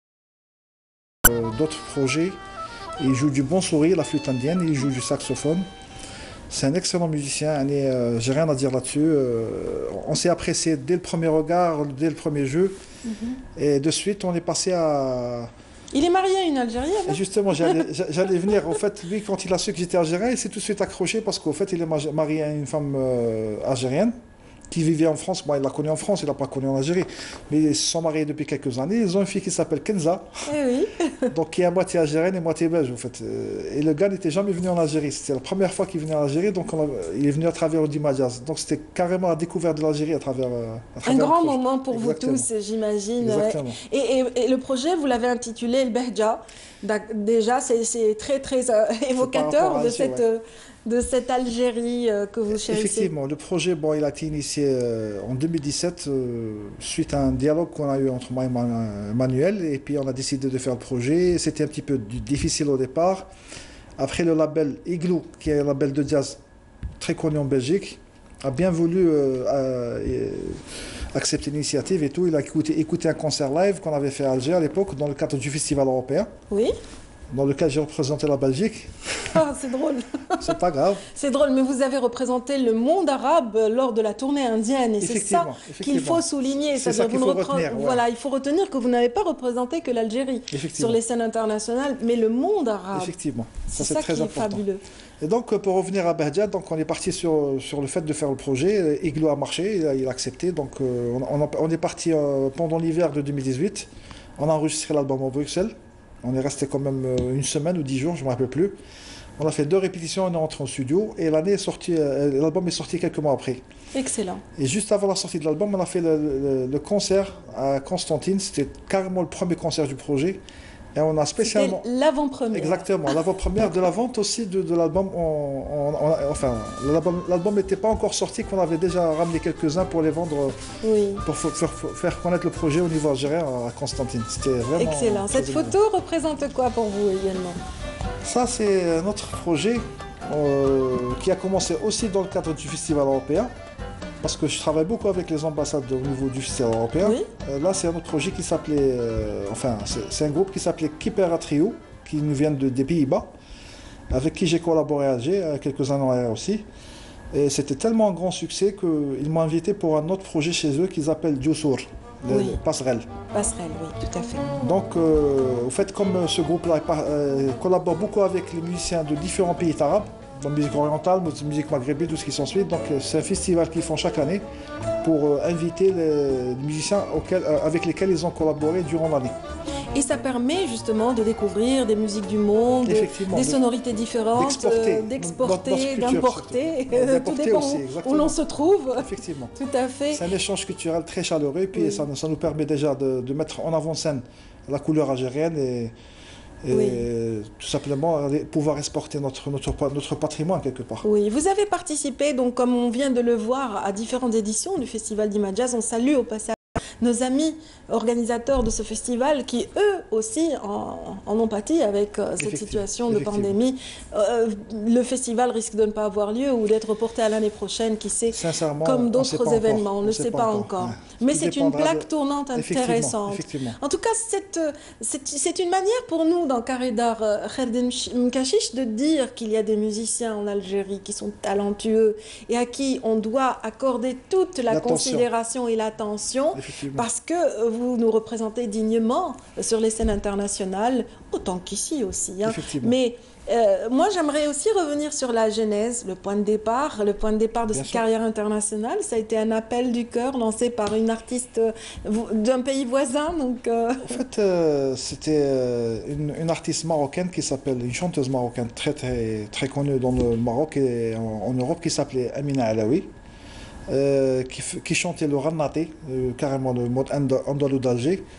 euh, d'autres projets. Il joue du bon sourire, la flûte indienne, il joue du saxophone. C'est un excellent musicien, et, euh, j'ai rien à dire là-dessus. Euh, on s'est apprécié dès le premier regard, dès le premier jeu. Mhm. Et de suite, on est passé à... Il est marié à une Algérienne. Et justement, j'allais j'allais venir. En fait, lui, quand il a su que j'étais algérien, il s'est tout de suite accroché parce qu'au fait, il est ma- marié à une femme euh, algérienne qui vivait en France. Bon, il l'a connue en France, il l'a pas connue en Algérie. Mais ils se sont mariés depuis quelques années. Ils ont une fille qui s'appelle Kenza, Eh oui. donc qui est à moitié algérienne et moitié belge, en fait. Euh, Et le gars n'était jamais venu en Algérie. C'était la première fois qu'il venait en Algérie, donc on a- il est venu à travers le Dima Jazz. Donc c'était carrément la découverte de l'Algérie à travers, euh, à Un travers le grand projet. moment pour Exactement. vous tous, j'imagine. ouais. Exactement. Et, et- et le projet, vous l'avez intitulé El Behja. D'ac- Déjà, c'est c'est très, très euh, évocateur rapport à de Alger, cette, ouais. euh, de cette Algérie euh, que vous chérissez. Effectivement, le projet, bon, il a été initié euh, en deux mille dix-sept euh, suite à un dialogue qu'on a eu entre moi et Ma- Manuel, et puis on a décidé de faire le projet. C'était un petit peu du- difficile au départ. Après, le label Igloo, qui est un label de jazz très connu en Belgique, a bien voulu euh, euh, accepter l'initiative et tout. Il a écouté, écouté un concert live qu'on avait fait à Alger à l'époque, dans le cadre du Festival européen, Oui. dans lequel j'ai représenté la Belgique. Ah, c'est drôle. C'est pas grave. C'est drôle, mais vous avez représenté le monde arabe lors de la tournée indienne. Et c'est ça Effectivement, qu'il effectivement. faut souligner. C'est C'est-à-dire ça qu'il vous ne faut repre- retenir, ouais. Voilà, il faut retenir que vous n'avez pas représenté que l'Algérie sur Effectivement. les scènes internationales, mais le monde arabe. Effectivement. C'est Ça, c'est ça très qui est important. fabuleux. Et donc, euh, pour revenir à Behja, donc on est parti sur, sur le fait de faire le projet. Euh, Igloo a marché, il a, il a accepté. Donc, euh, on, on a- on est parti euh, pendant l'hiver de deux mille dix-huit. On a enregistré l'album à Bruxelles. On est resté quand même euh, une semaine ou dix jours, je ne me rappelle plus. On a fait deux répétitions, on est rentré en studio. Et l'année est sortie, euh, l'album est sorti quelques mois après. Excellent. Et juste avant la sortie de l'album, on a fait le, le- le concert à Constantine. C'était carrément le premier concert du projet. Et on a C'était spécialement... l'avant-première. Exactement, l'avant-première de la vente aussi de, de l'album. on- on- on- enfin, l'album l'album n'était pas encore sorti, qu'on avait déjà ramené quelques-uns pour les vendre, Oui. pour fa- faire, faire connaître le projet au niveau algérien à Constantine. C'était vraiment Excellent. très Cette émouvant. photo représente quoi pour vous également? Ça, c'est notre projet euh, qui a commencé aussi dans le cadre du Festival européen. Parce que je travaille beaucoup avec les ambassades au niveau du Festival européen. Oui. Euh, là, c'est un autre projet qui s'appelait... euh, enfin, c'est c'est un groupe qui s'appelait Kipera Trio, qui nous vient de, des Pays-Bas, avec qui j'ai collaboré à Alger euh, quelques années en arrière aussi. Et c'était tellement un grand succès qu'ils m'ont invité pour un autre projet chez eux qu'ils appellent Dioussour, le Oui. passerelle. Passerelle, oui, tout à fait. Donc, euh, au fait, comme euh, ce groupe-là euh, collabore beaucoup avec les musiciens de différents pays arabes, dans la musique orientale, musique maghrébine, tout ce qui s'ensuit, donc euh, c'est un festival qu'ils font chaque année pour euh, inviter les, les musiciens auxquels, euh, avec lesquels ils ont collaboré durant l'année. Et ça permet justement de découvrir des musiques du monde, Effectivement, des de- sonorités différentes, d'exporter euh, notre- d'exporter, notre culture, d'importer. surtout. Euh, Tout D'importer dépend aussi, où- où exactement. l'on se trouve. Effectivement. Tout à fait. C'est un échange culturel très chaleureux et puis Oui. ça, ça nous permet déjà de, de mettre en avant-scène la couleur algérienne et, et Oui. tout simplement aller- pouvoir exporter notre, notre, pa- notre patrimoine quelque part. Oui, vous avez participé, donc comme on vient de le voir, à différentes éditions du Festival Dima Jazz. On salue au passage nos amis organisateurs de ce festival qui, eux aussi, en, en ont pâti avec euh, cette Effectivement, situation de effectivement. pandémie. Euh, le festival risque de ne pas avoir lieu ou d'être reporté à l'année prochaine, qui sait, Sincèrement, comme on sait d'autres pas événements. encore. On ne sait pas encore. Ouais. Mais Tout c'est une dépendra plaque de- tournante Effectivement, intéressante. effectivement. En tout cas, c'est euh, c'est- c'est une manière pour nous, dans Carré d'Art, euh, Khaled Mkachiche, de dire qu'il y a des musiciens en Algérie qui sont talentueux et à qui on doit accorder toute la L'attention. considération et l'attention, Effectivement. parce que euh, vous nous représentez dignement sur les scènes internationales, autant qu'ici aussi. hein. Effectivement. Mais euh, moi, j'aimerais aussi revenir sur la genèse, le point de départ, le point de départ de Bien cette sûr. carrière internationale. Ça a été un appel du cœur lancé par une artiste euh, vo- d'un pays voisin. Donc, euh, En fait, euh, c'était euh, une, une artiste marocaine qui s'appelle, une chanteuse marocaine très très très connue dans le Maroc et en, en Europe qui s'appelait Amina Alaoui, euh, qui, f- qui chantait le Rannaté, euh, carrément le mode anda- andalou d'Alger,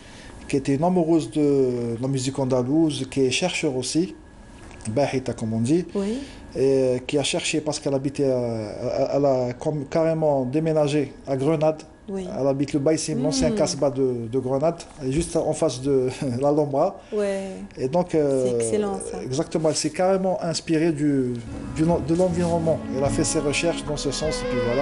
qui était une amoureuse de la musique andalouse, qui est chercheur aussi, bahita comme on dit, Oui. et qui a cherché parce qu'elle habitait, à- elle a comme carrément déménagé à Grenade. Oui. Elle habite le Baïssim, l'ancien Mm. Casbah de, de Grenade, juste en face de l'Alhambra. Ouais. Et donc, euh, C'est excellent, ça. exactement, elle s'est carrément inspirée du, du- de l'environnement. Elle a fait ses recherches dans ce sens, et puis voilà.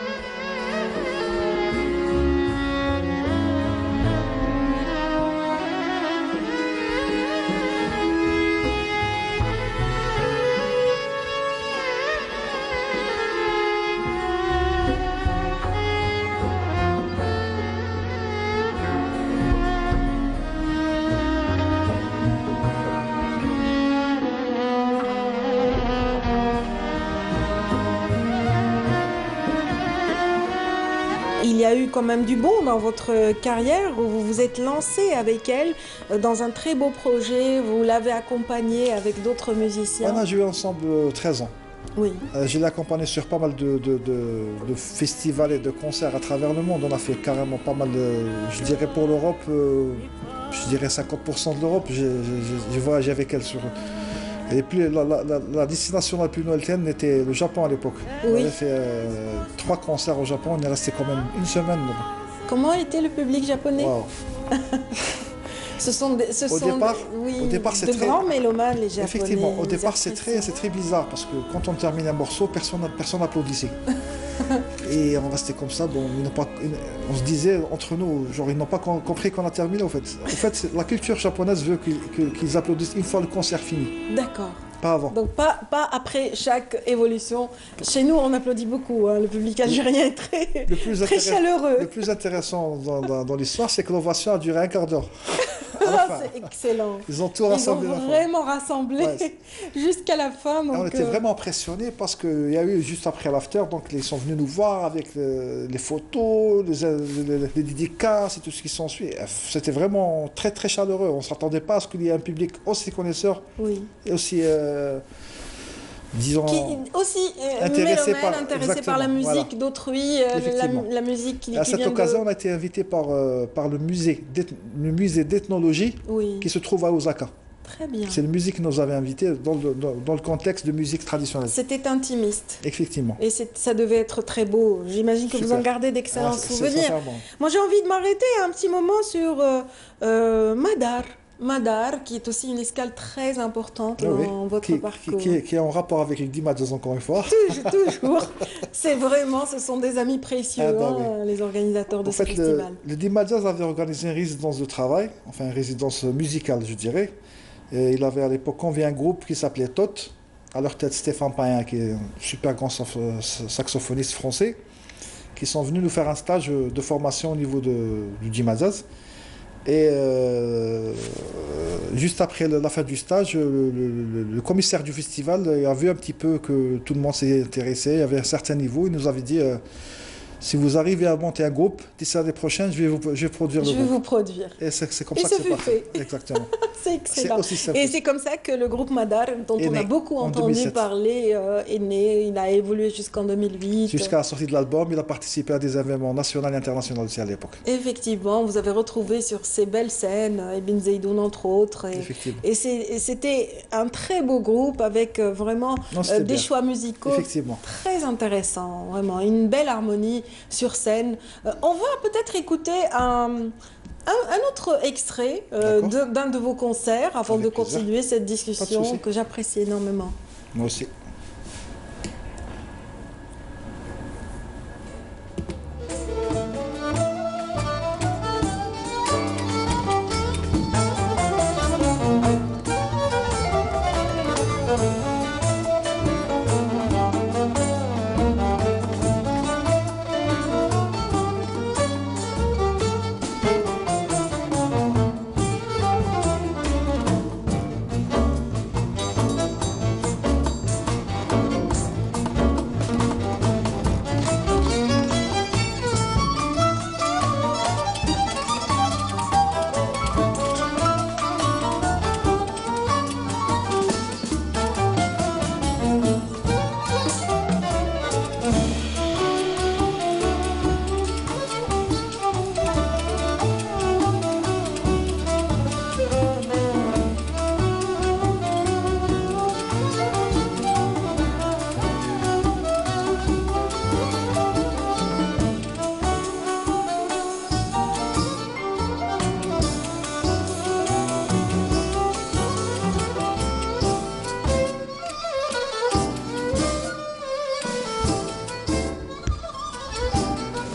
Il y a eu quand même du bon dans votre carrière où vous vous êtes lancé avec elle euh, dans un très beau projet, vous l'avez accompagnée avec d'autres musiciens. On a joué ensemble euh, treize ans. Oui, Euh, je l'ai accompagné sur pas mal de, de- de- de festivals et de concerts à travers le monde. On a fait carrément pas mal de... Je dirais pour l'Europe, euh, je dirais cinquante pour cent de l'Europe. J'ai j'ai- j'ai voyagé avec elle sur... Et plus, la, la- la- la destination la plus lointaine était le Japon à l'époque. Oui. On avait fait euh, trois concerts au Japon. On est resté quand même une semaine là-bas. comment était le public japonais? Waouh. Ce sont, des, ce Au sont départ- des- oui, au départ, c'est de très- grands mélomanes, les japonais. Effectivement, au ils départ c'est apprécient. très, c'est très bizarre parce que quand on termine un morceau, personne personne applaudissait. Et on restait comme ça, bon, ils n'ont pas, ils- on se disait entre nous, genre ils n'ont pas com- compris qu'on a terminé en fait. En fait, c'est- la culture japonaise veut qu'ils que- qu'ils applaudissent une fois le concert fini, D'accord. pas avant. Donc pas, pas après chaque évolution. Chez nous, on applaudit beaucoup. Hein. Le public algérien est très, Le plus, très intéress- chaleureux. le plus intéressant dans, dans- dans l'histoire, c'est que l'ovation a duré un quart d'heure. À la Ah, fin. c'est excellent. Ils ont tout Ils ont rassemblé. à la fin. vraiment rassemblé Ouais. jusqu'à la fin. Et Donc, on était euh, vraiment impressionnés parce qu'il y a eu juste après l'after, donc ils sont venus nous voir avec euh, les photos, les, les- les- les dédicaces et tout ce qui s'ensuit. Et c'était vraiment très très chaleureux. On ne s'attendait pas à ce qu'il y ait un public aussi connaisseur oui. et aussi, euh, disons, Qui aussi euh, Intéressé mélomane, par- intéressé par la exactement, musique d'autrui, euh, la, Effectivement. la musique qui, à qui cette vient occasion, de... on a été invité par, euh, par le musée d'eth- le musée d'ethnologie Oui, qui se trouve à Osaka. très bien. C'est le musée qui nous avait invités dans le, dans- dans le contexte de musique traditionnelle. C'était intimiste. Effectivement. Et c'est- ça devait être très beau. J'imagine que vous Super. en gardez d'excellents Ah, c'est- c'est souvenirs. sincèrement. Moi, j'ai envie de m'arrêter un petit moment sur euh, euh, Madar. Madar, qui est aussi une escale très importante Ah oui, dans votre qui, qui- parcours. qui est, qui est en rapport avec les Dimadzes encore une fois. Toujours, toujours. C'est vraiment, ce sont des amis précieux, Ah bah hein, les organisateurs de En ce fait, le, festival. le Dimadzes avait organisé une résidence de travail, enfin une résidence musicale, je dirais. Et il avait à l'époque convié un groupe qui s'appelait Tot, à leur tête Stéphane Payen, qui est un super grand saf- saxophoniste français, qui sont venus nous faire un stage de formation au niveau de, du Dimadzes. Et euh, juste après le- la fin du stage, le, le- le commissaire du festival a vu un petit peu que tout le monde s'est intéressé, il y avait un certain niveau, il nous avait dit euh, si vous arrivez à monter un groupe, d'ici l'année prochaine, je vais, vous, je vais produire Je le vais groupe. vous produire. Et c'est c'est comme Et ça ce que c'est fut passé. fait. Exactement. C'est C'est excellent. aussi simple. Et c'est comme ça que le groupe Madar, dont Est on a né beaucoup en entendu deux mille sept. parler, euh, est né. Il a évolué jusqu'en deux mille huit. Jusqu'à la sortie de l'album, il a participé à des événements nationaux et internationaux aussi à l'époque. Effectivement, vous avez retrouvé sur ces belles scènes, euh, Ibn Zeydoun entre autres. Et, Effectivement. et c'est- et c'était un très beau groupe avec euh, vraiment Non, euh, c'était des bien. choix musicaux Effectivement. très intéressants, vraiment. Une belle harmonie sur scène. Euh, on va peut-être écouter un, un, un autre extrait euh, D'accord. de- d'un de vos concerts avant Avec de plaisir. continuer cette Pas de discussion souci. que j'apprécie énormément. Moi aussi.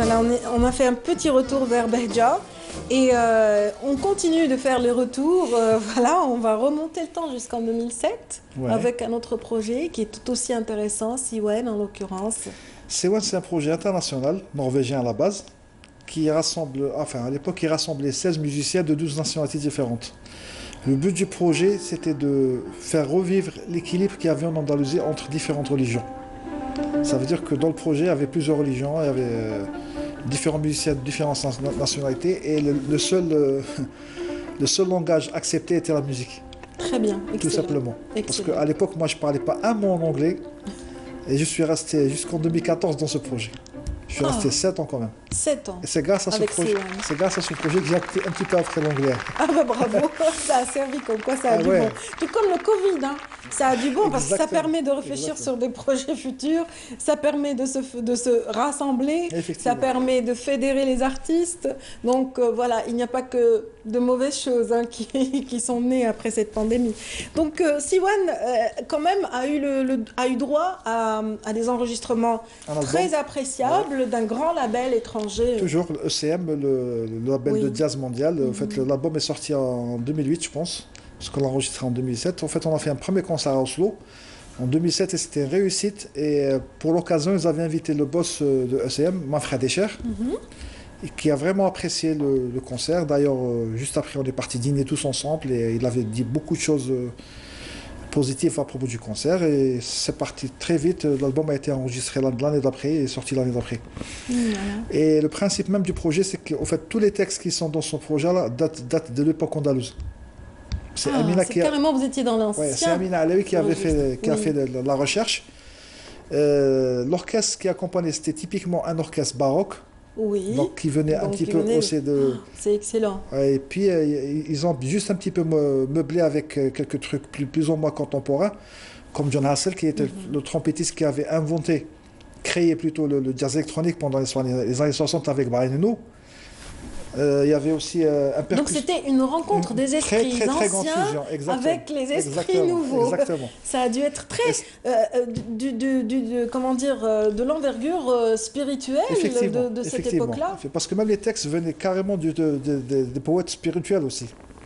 Voilà, on, est, on a fait un petit retour vers Behja et euh, on continue de faire les retours. Euh, voilà, on va remonter le temps jusqu'en deux mille sept Ouais. avec un autre projet qui est tout aussi intéressant, Siwen en l'occurrence. Sewan, c'est un projet international, norvégien à la base, qui rassemble, enfin à l'époque, il rassemblait seize musiciens de douze nationalités différentes. Le but du projet, c'était de faire revivre l'équilibre qu'il y avait en Andalousie entre différentes religions. Ça veut dire que dans le projet, il y avait plusieurs religions, il y avait euh, différents musiciens de différentes na- nationalités, et le, le seul, euh, le seul langage accepté était la musique, Très bien, excellent. tout simplement. Parce Excellent. qu'à l'époque, moi, je ne parlais pas un mot en anglais, et je suis resté jusqu'en deux mille quatorze dans ce projet. Je suis Ah. resté sept ans quand même. sept ans. Et c'est grâce à ce Avec projet, Sewan. c'est grâce à ce projet que j'ai appris un petit peu après l'anglais. Ah bah bravo, ça a servi comme quoi ça a Ah du ouais. bon. Tout comme le Covid, hein. Ça a du bon parce que ça Exactement. permet de réfléchir Exactement. sur des projets futurs, ça permet de se, de se rassembler, ça Effectivement. permet de fédérer les artistes. Donc euh, voilà, il n'y a pas que de mauvaises choses hein, qui, qui sont nées après cette pandémie. Donc euh, Siwan, euh, quand même, a eu, le, le- a eu droit à, à des enregistrements Un album. très appréciables d'un grand label étranger. Toujours le E C M, le, le label Oui. de jazz mondial. En fait, l'album est sorti en deux mille huit, je pense, parce qu'on l'a enregistré en deux mille sept. En fait, on a fait un premier concert à Oslo en deux mille sept et c'était une réussite. Et euh, pour l'occasion, ils avaient invité le boss euh, de E C M, Manfred Escher, et qui a vraiment apprécié le, le concert. D'ailleurs, euh, juste après, on est parti dîner tous ensemble et il avait dit beaucoup de choses euh, positives à propos du concert. Et c'est parti très vite. L'album a été enregistré l'année d'après et sorti l'année d'après. Voilà. Et le principe même du projet, c'est qu'en fait, tous les textes qui sont dans son projet-là datent, datent de l'époque andalouse. C'est Ah, Amina c'est qui a, carrément, vous étiez dans l'ancien. ouais, c'est Amina Alaoui qui avait fait, qui a Oui. fait la, la recherche. Euh, l'orchestre qui accompagnait, c'était typiquement un orchestre baroque, Oui. donc qui venait un Donc, petit il peu venait- aussi de... C'est excellent. Ouais, et puis, euh, ils ont juste un petit peu me- meublé avec euh, quelques trucs plus, plus ou moins contemporains, comme John Hassel, qui était Mhm. le trompettiste qui avait inventé, créé plutôt le, le jazz électronique pendant les, soixante- les années soixante avec Brian Eno. Euh, il y avait aussi euh, un Donc percus- c'était une rencontre une des très, esprits très, très grande anciens fusion, exactement. avec les esprits Exactement, nouveaux. exactement. Ça a dû être très, Et c- euh, euh, du, du- du- du- comment dire, euh, de l'envergure euh, spirituelle Effectivement, de, de cette effectivement. époque-là. Parce que même les textes venaient carrément du- de- de- de- des poètes spirituels aussi.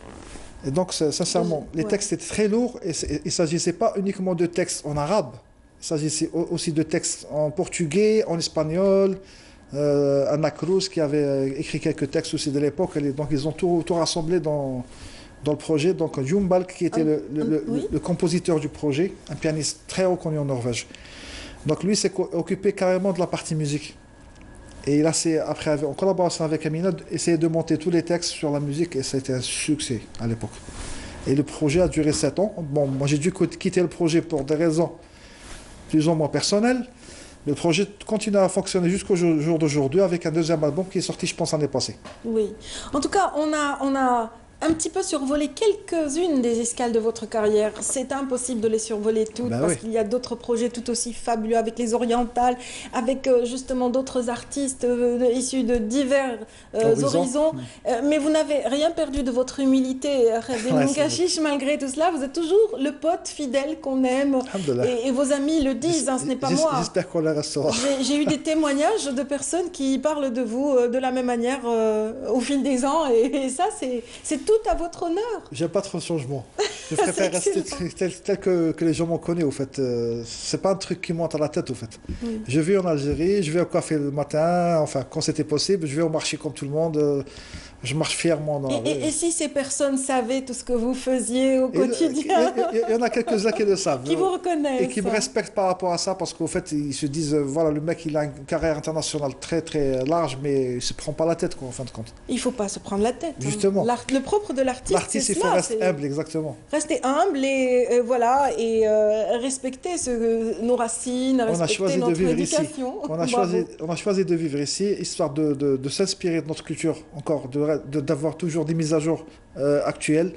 Et donc, c'est- sincèrement, les Ouais. textes étaient très lourds et c'est- il ne s'agissait pas uniquement de textes en arabe. Il s'agissait au- aussi de textes en portugais, en espagnol. Euh, Anna Cruz qui avait euh, écrit quelques textes aussi de l'époque. Et donc, ils ont tout, tout rassemblé dans, dans le projet. Donc, Jumbalk, qui était Un- le, le- un- le- oui. le compositeur du projet, un pianiste très reconnu en Norvège. Donc, lui s'est co- occupé carrément de la partie musique. Et il a, essayé, après, en collaboration avec Amina, essayé de monter tous les textes sur la musique et ça a été un succès à l'époque. Et le projet a duré sept ans. Bon, moi j'ai dû quitter le projet pour des raisons plus ou moins personnelles. Le projet continue à fonctionner jusqu'au jour, jour d'aujourd'hui avec un deuxième album qui est sorti, je pense, l'année passée. Oui. En tout cas, on a, on a un petit peu survolé quelques-unes des escales de votre carrière. C'est impossible de les survoler toutes Ben parce oui. qu'il y a d'autres projets tout aussi fabuleux avec les orientales, avec euh, justement d'autres artistes euh, de- issus de divers euh, Horizons. horizons. Euh, mais vous n'avez rien perdu de votre humilité, Khadim Ouais, c'est Moukachiche, malgré tout cela. Vous êtes toujours le pote fidèle qu'on aime. Alhamdulillah. Et, et vos amis le disent, hein, ce n'est pas J'es- moi. J'espère qu'on la restera. J'ai- J'ai eu des témoignages de personnes qui parlent de vous euh, de la même manière euh, au fil des ans et, et ça, c'est c'est tout à votre honneur. J'aime pas trop de changement. Je préfère C'est rester excellent. tel, tel que, que les gens m'ont connu, au fait. Euh, c'est pas un truc qui monte à la tête, au fait. Oui. Je vis en Algérie, je vais au café le matin, enfin, quand c'était possible, je vais au marché comme tout le monde. euh, je marche fièrement dans la Et, rue. et- et si ces personnes savaient tout ce que vous faisiez au Et le- quotidien, Il y, il y en a quelques-uns qui le savent. qui vous reconnaissent Et qui me respectent par rapport à ça, parce qu'au fait, ils se disent, euh, voilà, le mec, il a une carrière internationale très, très large, mais il se prend pas la tête, quoi, en fin de compte. Il faut pas se prendre la tête. hein. Justement. L'art- Le propre de l'artiste, c'est L'artiste, il faut cela. rester c'est humble, exactement. Rester humble et euh, voilà et euh, respecter ce- nos racines, On a respecter choisi de notre vivre ici. éducation. On a, Bravo. choisi, on a choisi de vivre ici, histoire de, de, de s'inspirer de notre culture, encore, de, de- d'avoir toujours des mises à jour euh, actuelles.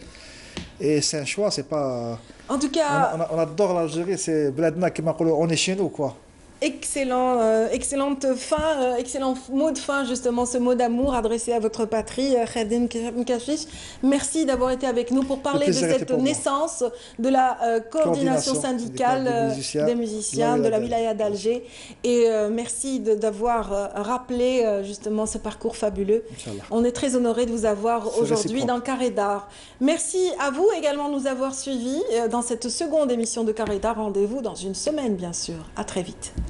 Et c'est un choix, c'est pas... En tout On, cas, on a- on adore l'Algérie, c'est Bladna qui m'a dit, on est chez nous, quoi. Excellent, euh, excellente fin, euh, excellent mot de fin, justement, ce mot d'amour adressé à votre patrie, euh, Khadim Mkachiche. Merci d'avoir été avec nous pour parler de cette naissance de la euh, coordination, coordination syndicale des musiciens, des musiciens de la wilaya d'Alger. Et euh, merci d'avoir euh, rappelé euh, justement ce parcours fabuleux. Inch'Allah. On est très honorés de vous avoir aujourd'hui dans Carré d'Art. Merci à vous également de nous avoir suivis euh, dans cette seconde émission de Carré d'Art. Rendez-vous dans une semaine, bien sûr. À très vite.